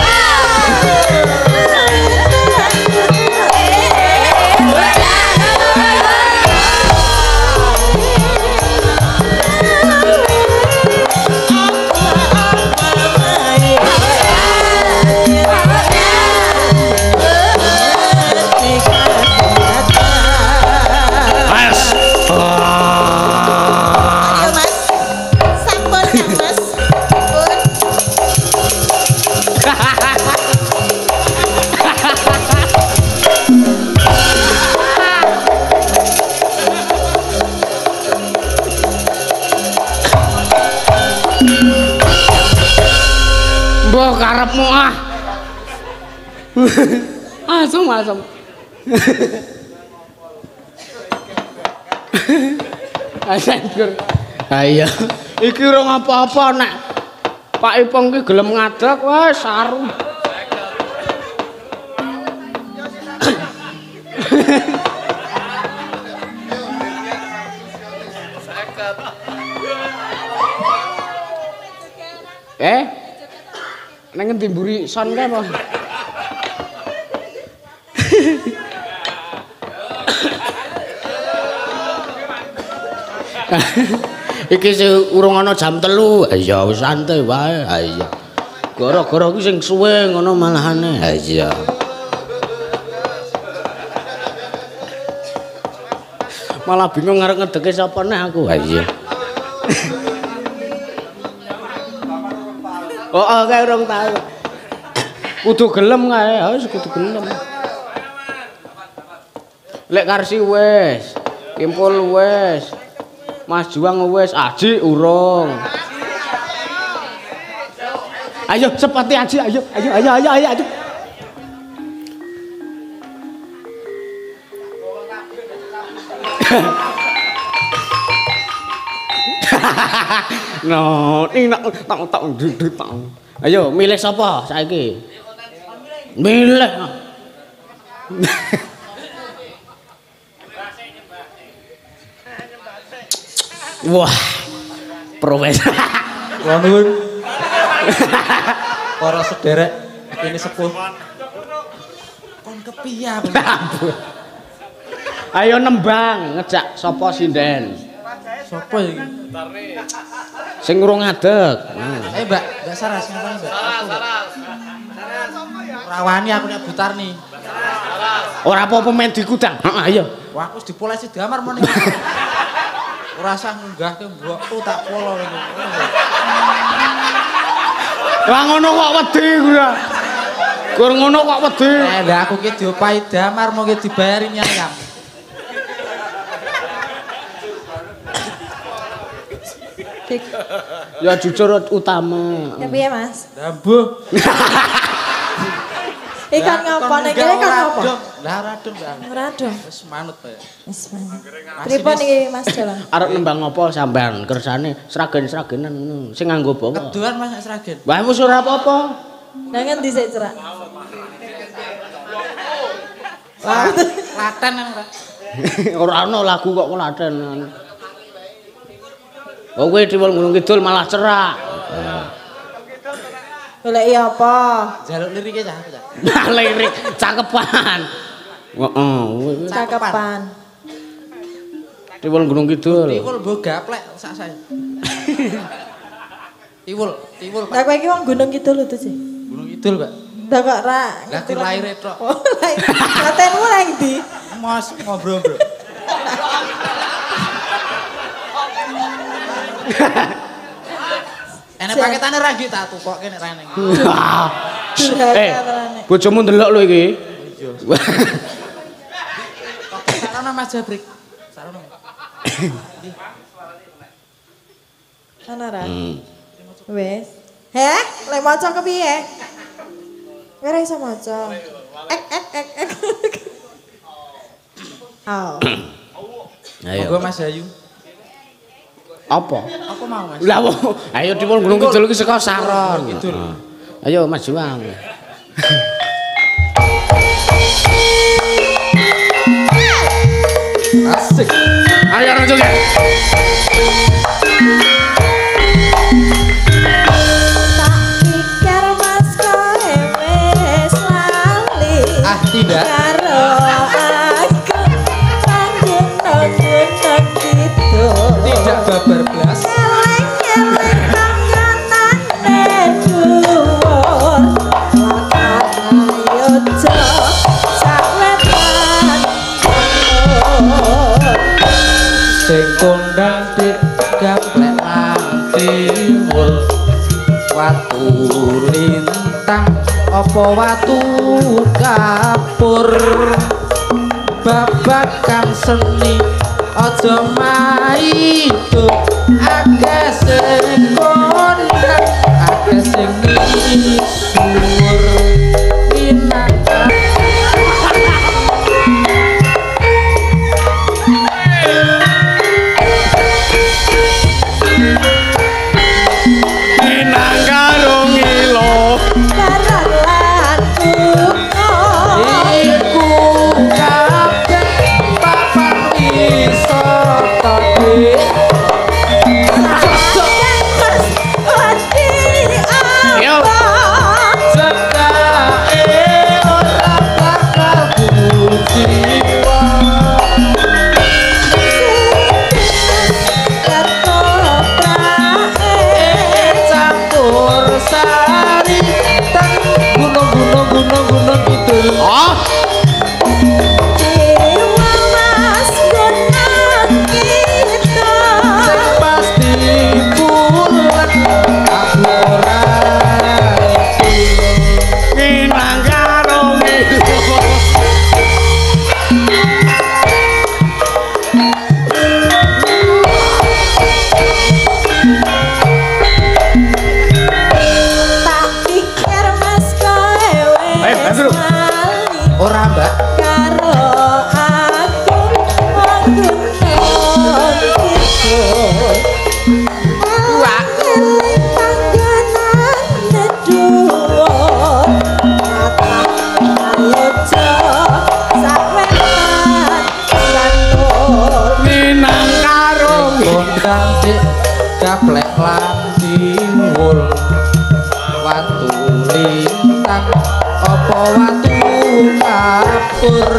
Mbok karepmu ah. Asem asem. Asendur. Ha iya. Iki ora apa-apa nek Pak Ipong ki gelem ngadeg wis saru. Eh? Nang ngendi mburi son kae apa? Iki sing urung ana jam telu. Ha iya wis santai wae. Ha iya. Gara-gara iki sing suwe ngono malahane. Ha iya. Malah bingung arep ngedeke sapa neh aku. Ha iya. Oh, oh kae urung tau. Kudu gelem kae, wis kudu gelem. Lek Karsi wis, Kimpul wis. Mas Juang wis, Aji urung. Ayo sepati Aji, ayo, ayo, ayo, ayo, ayo, ayo. No, ini nak tak tak duduk tak. Ayo milih sapa saiki? Milih. Wah. Profesor. Kula nuwun. Para sederek ini sepuh. Kon kepiye? Ayo nembang ngejak sapa sinden? Sapa iki? Sing urung ngadeg. Eh, Mbak, Mbak Saras ngapain, Mbak? Saras, Saras. Ora wani aku nek butar nih. Ora apa-apa men dikudang. Heeh, ayo. Wah, aku wis dipolesi damar moni. Ora usah ngunggahke mbokku tak polo ngene. Lah ngono kok wedi kuwi. Gur ngono kok wedi. Eh, lah aku ki diopahi damar mau ki dibayari nyayam. Ya jujur utama. Ya piye, Mas? Dambuh. Ikan ngapa nek kene kan ngapa? Lah ora dong, Mbak. Ora dong. Wis manut bae. Wis manut. Pripun iki Mas Jalan? Arep nembang apa sampean kersane sragen-sragenan ngono. Sing nganggo bawa. Keduan Mas nek sragen. Wah wis ora apa-apa. Lah ngendi sik cerak? Wah, Klaten kan ora. Ora ana lagu kok Klaten. Oh kowe Tiwul Gunung Kidul malah cerak. Golek iya apa? Jaluk lirike cah aku cah. Nah lirik cakepan. Heeh. Cakepan. Tiwul Gunung Kidul. Tiwul mbok gaplek sak sae. Tiwul, Tiwul. Lah kowe iki wong Gunung Kidul lho sih. Gunung Kidul, Pak. Lah kok ra. Lah dilaire tok. Oh, latenmu nang ndi? Mas ngobrol, Bro. Enek paketane ra iki tak tukokke nek rene. Eh, bojomu ndelok lho iki. Sarana Mas Jabrik. Sarana. Ana ra? Hmm. Wes. Heh, lek maca kepiye? Ora iso maca. Ek ek ek ek. Aw. Ayo. Monggo Mas Ayu. Apa? Apa mau Mas? Lah ayo dipun Gunung Kidul iki saka Saron. Ayo Mas Juang. Asik. Ayo Rajo. Ah tidak. Karo aku panggung-panggung gitu. Tidak babar blas. Eleng-eleng tanganane dhuwur. Lakane yojo sawetan. Sing kondang dik gaplek lantiwul. Watu lintang apa watu kapur babakan seni aja maido akeh sing kondang akeh sing misuwur minangka gaplek lantiwul watu lintang apa watu kapur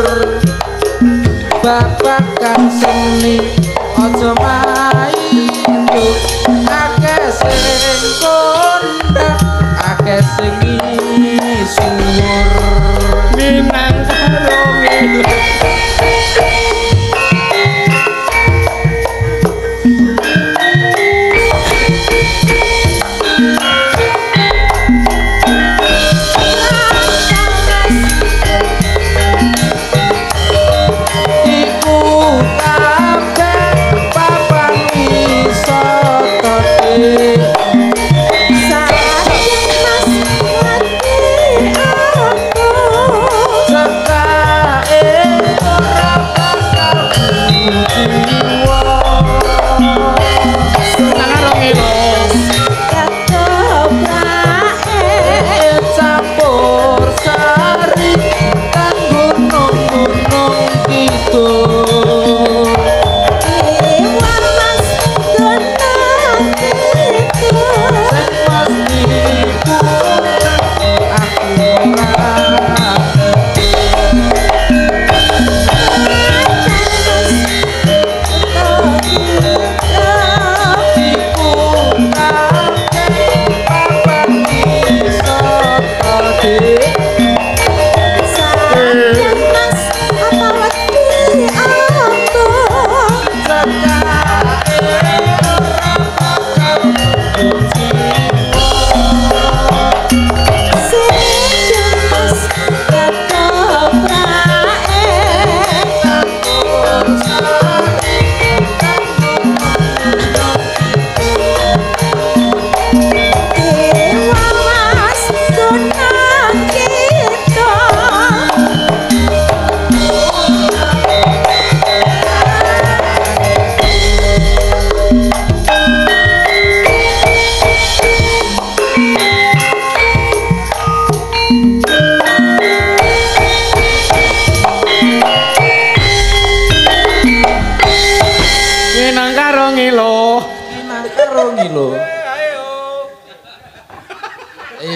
babakan seni aja maido akeh sing kondang akeh sing misuwur minang karo ngene.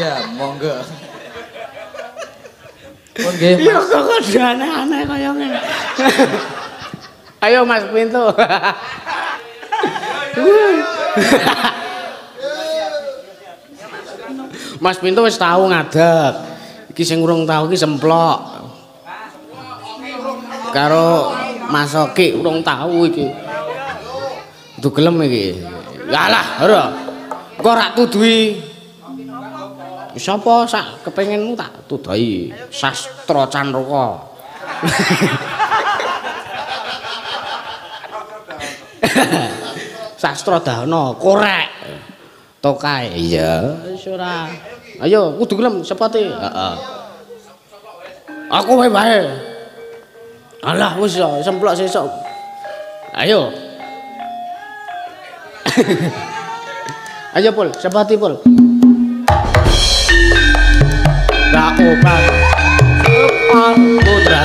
Iya, monggo. Pun nggih. Iya kok kok aneh-aneh kaya ngene. Ayo Mas Pintu. Mas Pintu wis tau ngadeg. Iki sing urung tau iki semplok. Karo Mas Oki urung tau iki. Kudu gelem iki. Alah, ora. Kok ora tuduhi. Sapa sak kepengenmu tak tudahi Sastra Canraka. Sastra Dahana korek. Tokae. Iya, wis ora. Ayo kudu gelem sepate. Heeh. Aku wae wae. Alah wis semplok sesuk. Ayo. Ayo Pul, sepati Pul. Tak obat Sepan putra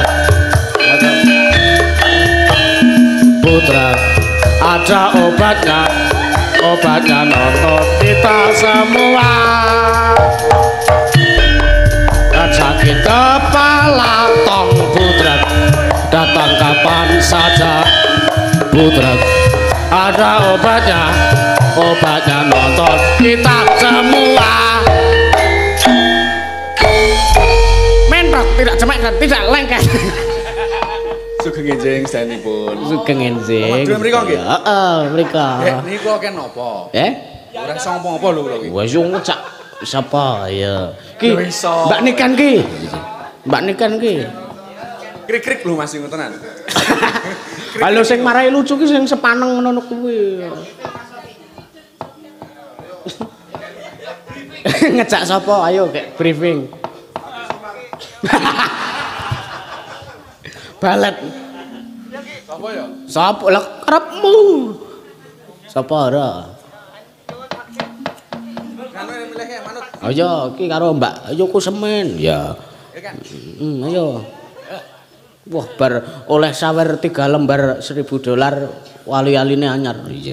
Putra ada obatnya Obatnya nonton kita semua Dan sakit kepala tong putra Datang kapan saja putra Ada obatnya Obatnya nonton kita semua tidak cemek tidak lengket. Sugeng enjing sedanipun. Sugeng enjing. Waduh mriko nggih. Heeh, mriko. Eh niku ken napa? Eh? Ora iso ngomong apa lho kula iki. Wis ngecak sapa ya. Ki Mbak Nikan ki. Mbak Nikan ki. Krik-krik lho Mas ngotenan. Halo sing marai lucu ki sing sepaneng ngono kuwi. Ngecak sapa? Ayo kek briefing. Balet. Sapa ya? Sapa lah karepmu? Sapa ora? Kanu milih manut. Ayo iki karo Mbak Ayo ku semen ya. Hmm, ayo. Wah bar oleh sawer tiga lembar seribu dolar wali-waline anyar. Iya.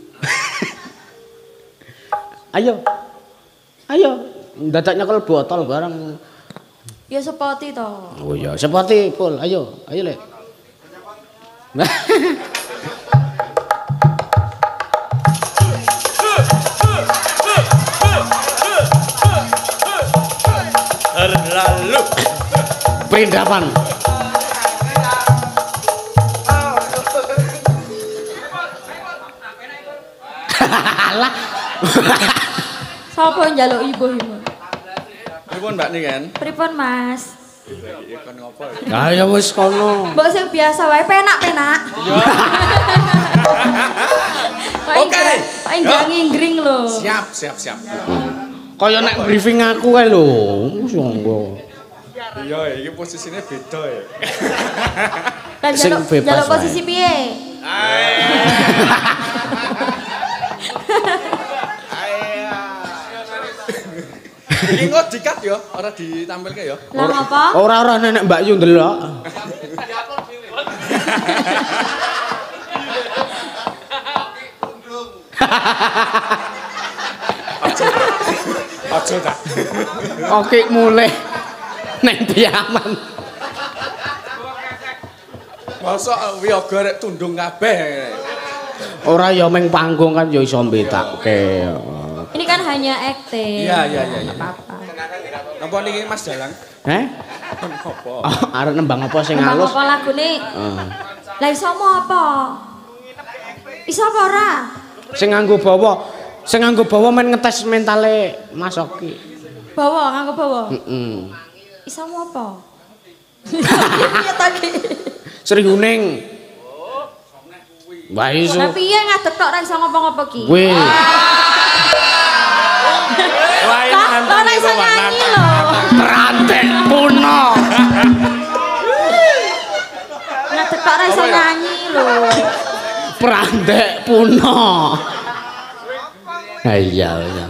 Ayo. Ayo. Dadak nyekel botol bareng. Ya sepati to. Oh ya, sepati Pul. Ayo, ayo Lek. Lalu Perindapan. Alah. Sapa njaluk ibu ibu? pripun Mbak Niken? Pripun Mas? Iki kon ngopo? Ah ya wis kono. Mbok sing biasa wae penak-penak. Yo. Oke. Paling gak nginggring lho. Siap, siap, siap. Kaya nek briefing aku kae lho. Songgo. Iya, iki posisine beda ya. Lah njaluk njaluk posisi piye? Iki kok dikat ya, ora ditampilke ya. Lah ngapa? Ora ora nenek Mbak Yu ndelok. Aja ta. Oke mulai neng piaman. Masa wiyaga rek tundung kabeh. Ora ya meng panggung kan ya iso mbetakke. Ini kan hanya acting. Iya, iya, iya. Apa-apa. Napa niki Mas Dalang? Heh? Napa? Arep nembang apa sing Nembang halus? apa lagune? Heeh. Lah iso apa? Iso apa ora? Sing nganggo bawa, sing nganggo bawa men ngetes mentale Mas Oki. Bawa, nganggo bawa. Heeh. Iso apa? Piye tadi? Sri Huning. Wah iso. Lah piye ngadeg tok ora iso ngopo-ngopo ki? Weh. Wah, ini nantang ora iso nyanyi lho. Perantek puno. Ngadeg tok ora iso nyanyi lho. Perantek puno. Ha iya iya.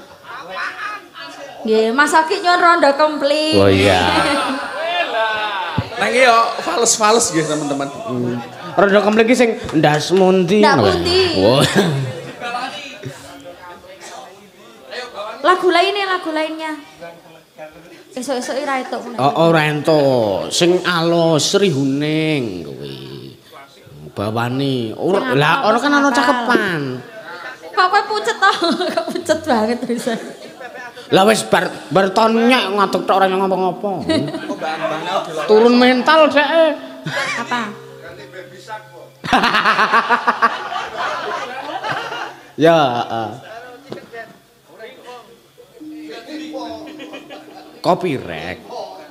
Nggih, Mas Oki nyuwun rondo komplit. Oh iya. Nang iki yo fales-fales nggih teman-teman. Rondo komplit iki sing ndas mundi. Ndak pundi. Oh. Lagu lainnya, lagu lainnya. Esok-esok ira entuk. Oh, ora entuk. Sing alus Sri Huning kuwi. Bawani. Ora lah, ora kan ana cakepan. Kok kowe pucet to? Kok pucet banget terusan. Lah wis bar bar tonyek ngatuk tok ora ngomong-ngomong. Turun mental dheke. Apa? Ya, heeh. Kopi rek.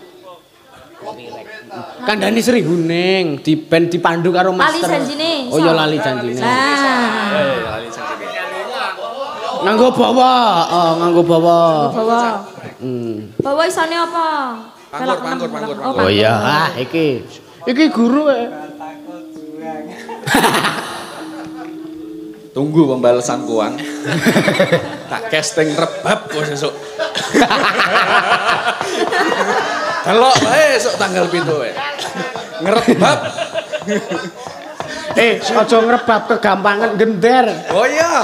Kandhani Sri Huning di band dipandu karo Master. Lali janjine. Oh ya lali janjine. Nah. Eh, lali janjine. Nganggo bawa, oh nganggo bawa. Bawa. Hmm. Bawa isane apa? Panggur, panggur, panggur. Oh iya, ah iki. Iki guru e. Tunggu pembalasan kuang. Tak casting rebab kok sesuk. Delok wae esuk tanggal pitu wae. Ngerebab. Eh, aja ngrebab kegampangan gender. Oh iya.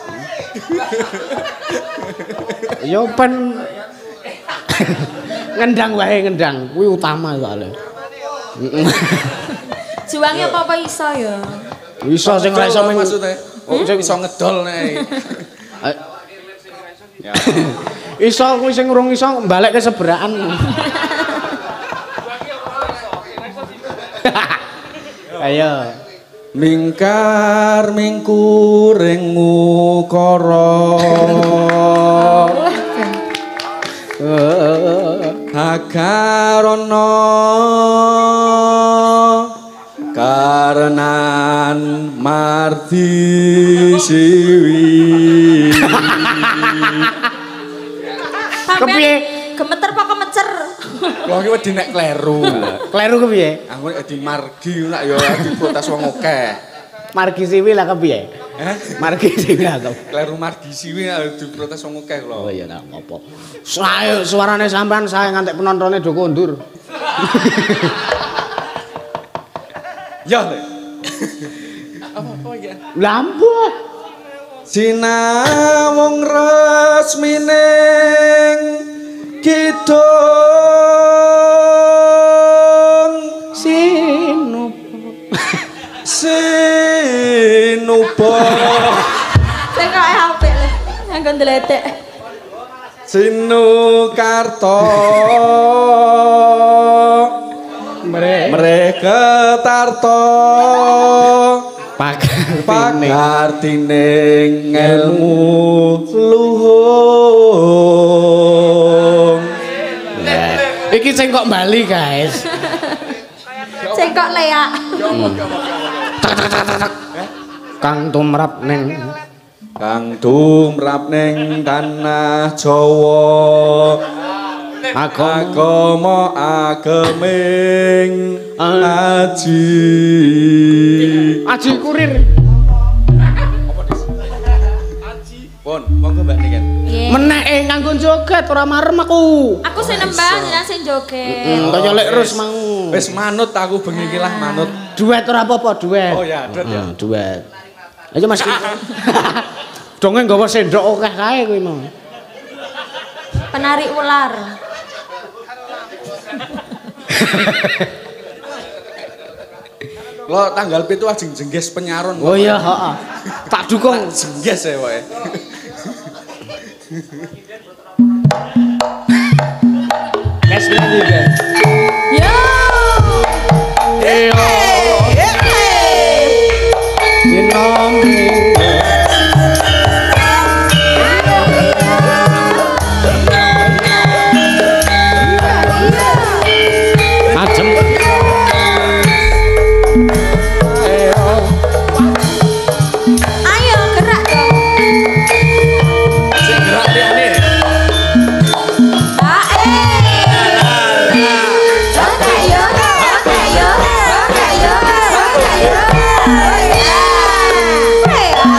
Yo pen ngendang wae ngendang, kuwi utama soalnya. Juangnya apa-apa iso ya. Iso sing ora iso maksudnya. Oh, sing iso ngedol nek. Ya. Iso kuwi sing urung iso balik ke seberakan. Ayo. Mingkar mingkuring ngukara agarana karenan mardi siwi. Kepiye? Gemeter apa kemecer? Lho iki wedi nek kleru. Kleru kepiye? Aku nek di margi nak ya diprotes wong akeh. Margi siwi lah kepiye? Heh? Margi siwi lah kok. Kleru margi siwi nak diprotes wong akeh lho. Oh iya nak apa. Sae suarane sampean sae ngantek penontonnya do kondur. Ya. Apa-apa ya? Lampu. Sinawung resmining kidung sinupa sinupa Sing kok H P le. Nganggo ndletek. Sinukarta mereka tarta pagartining ilmu luhung. Iki sing kok Bali guys. Sing kok leak. Kang tumrap ning Kang tumrap ning tanah Jawa. Agama ageming aji aji kurir. Pun, monggo Mbak Niken. Menek eh nganggo joget ora marem aku. Aku sing nembang jenengan sing joget. Heeh, kaya lek terus mau. Wis manut aku bengi iki lah manut. Duet ora apa-apa, duet. Oh ya, duet ya. Duet. Ayo Mas. Donge nggawa sendok akeh kae kuwi mau. Penari ular. Lo tanggal pitu ajeng jengges penyaron. Oh iya, heeh. Tak dukung jengges ya wae. Guys, nyanyi guys. Yo. Yo. Ayo gerak dong. Sing gerak liyane. Ayo.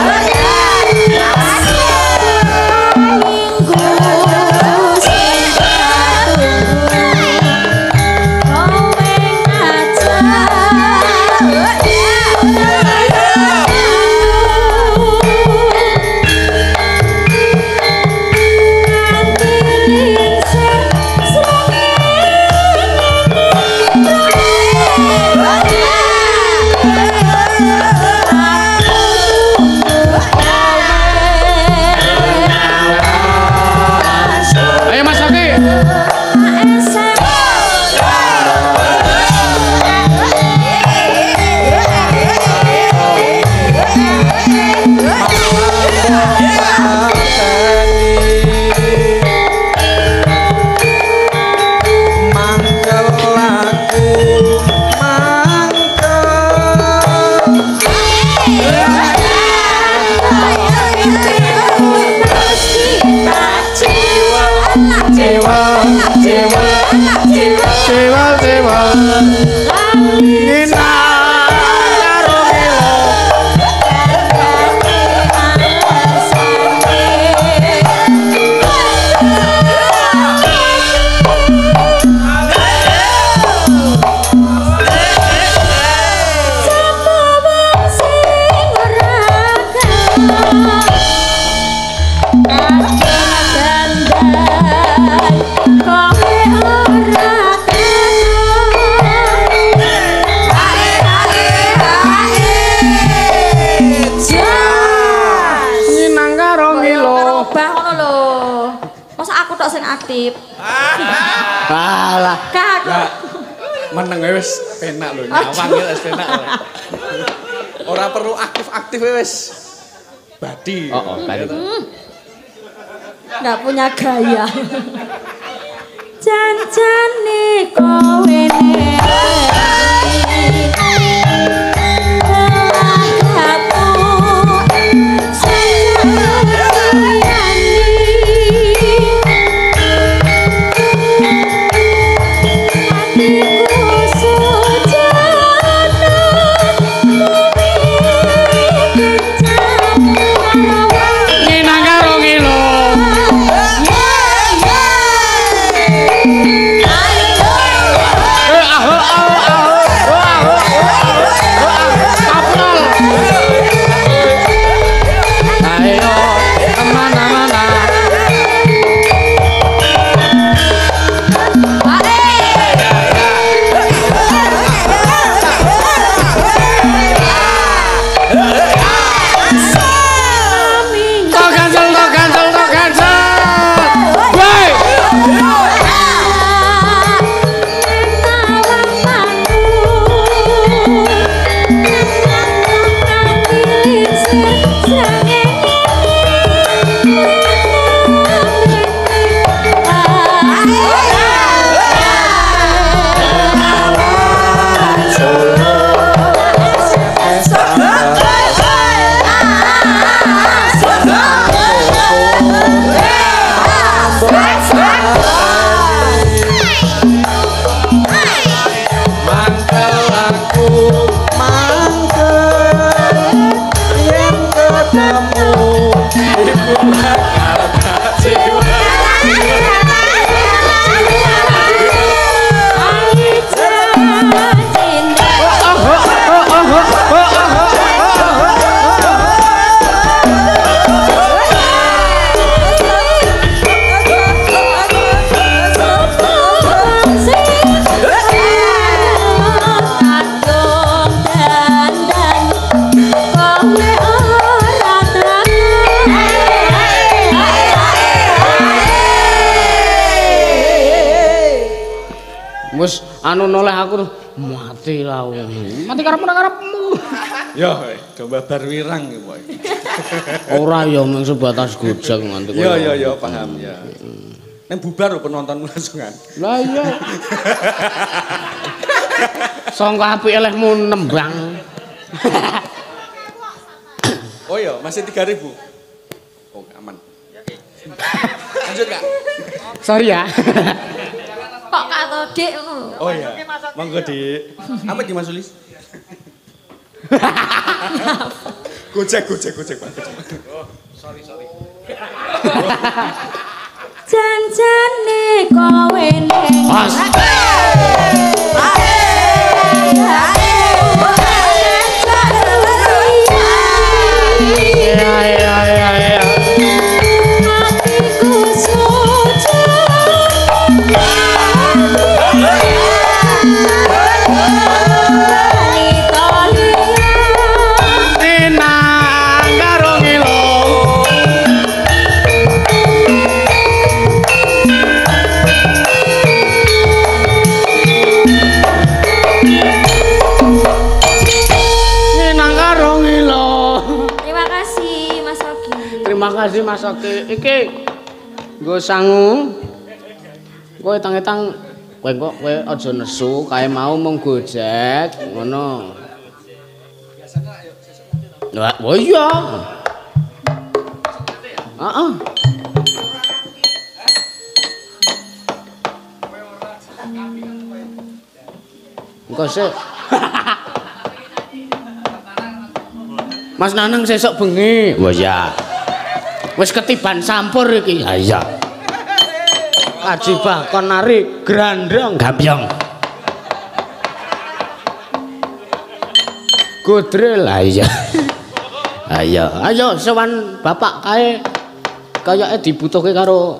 Cewel cewel Nina karo milo sing aktif. Alah. Kak. Meneng wis penak lho, nyawang wis penak. Ora perlu aktif-aktif wis. Badi. Oh, oh, badi. Enggak punya gaya. Jan-jane kowe anu noleh aku mati lah mati karep-karepmu yo domba bar wirang iki boy ora ya mung sebatas gojek nganti yo yo yo paham ya nek bubar lho penontonmu langsungan lah iya sangka apik elehmu nembang oh iya masih tiga ribu oh aman lanjut Kak sorry ya kok kata Dik ngono. Oh iya. Monggo Dik. Apa iki Mas Sulis? Gojek gojek gojek Pak. Oh, sorry sorry. Jan-jane kowe ning. Ya ya ya ya. Hatiku suci. Terima kasih Mas Oki. Iki nggo sangu. Kowe tang-tang kowe kok kowe aja nesu, kae mau mung gojek ngono. Lah, oh iya. Heeh. Engko sik. Mas Nanang sesuk bengi. Wah ya. Wis ketiban sampur iki. Ha iya. Kaji bakon nari grandong gambyong. Godrel ha iya. Ayo, ayo sowan bapak kae kayake dibutuhke karo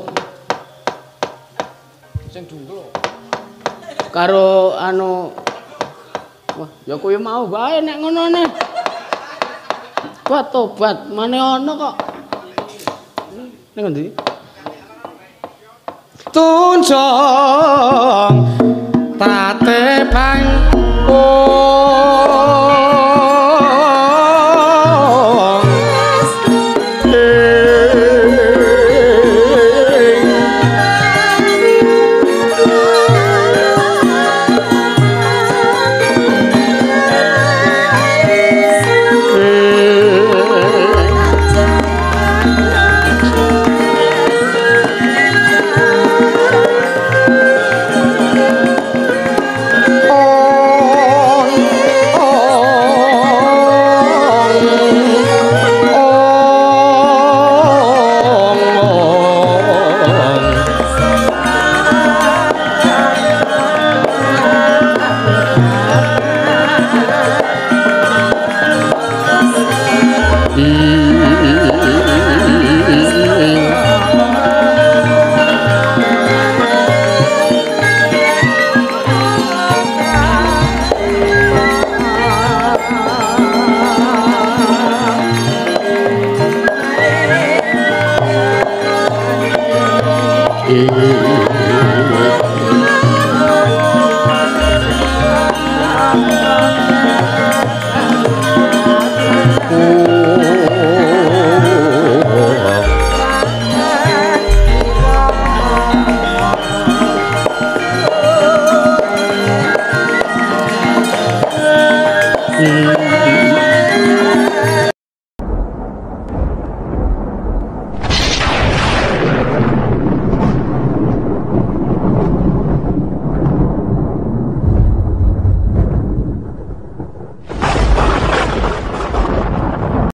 sing dulu. Karo anu wah, ya kowe mau wae nek ngono ne. Wah, tobat mane ana kok. Ning endi? Tunjong tate bang Thank you.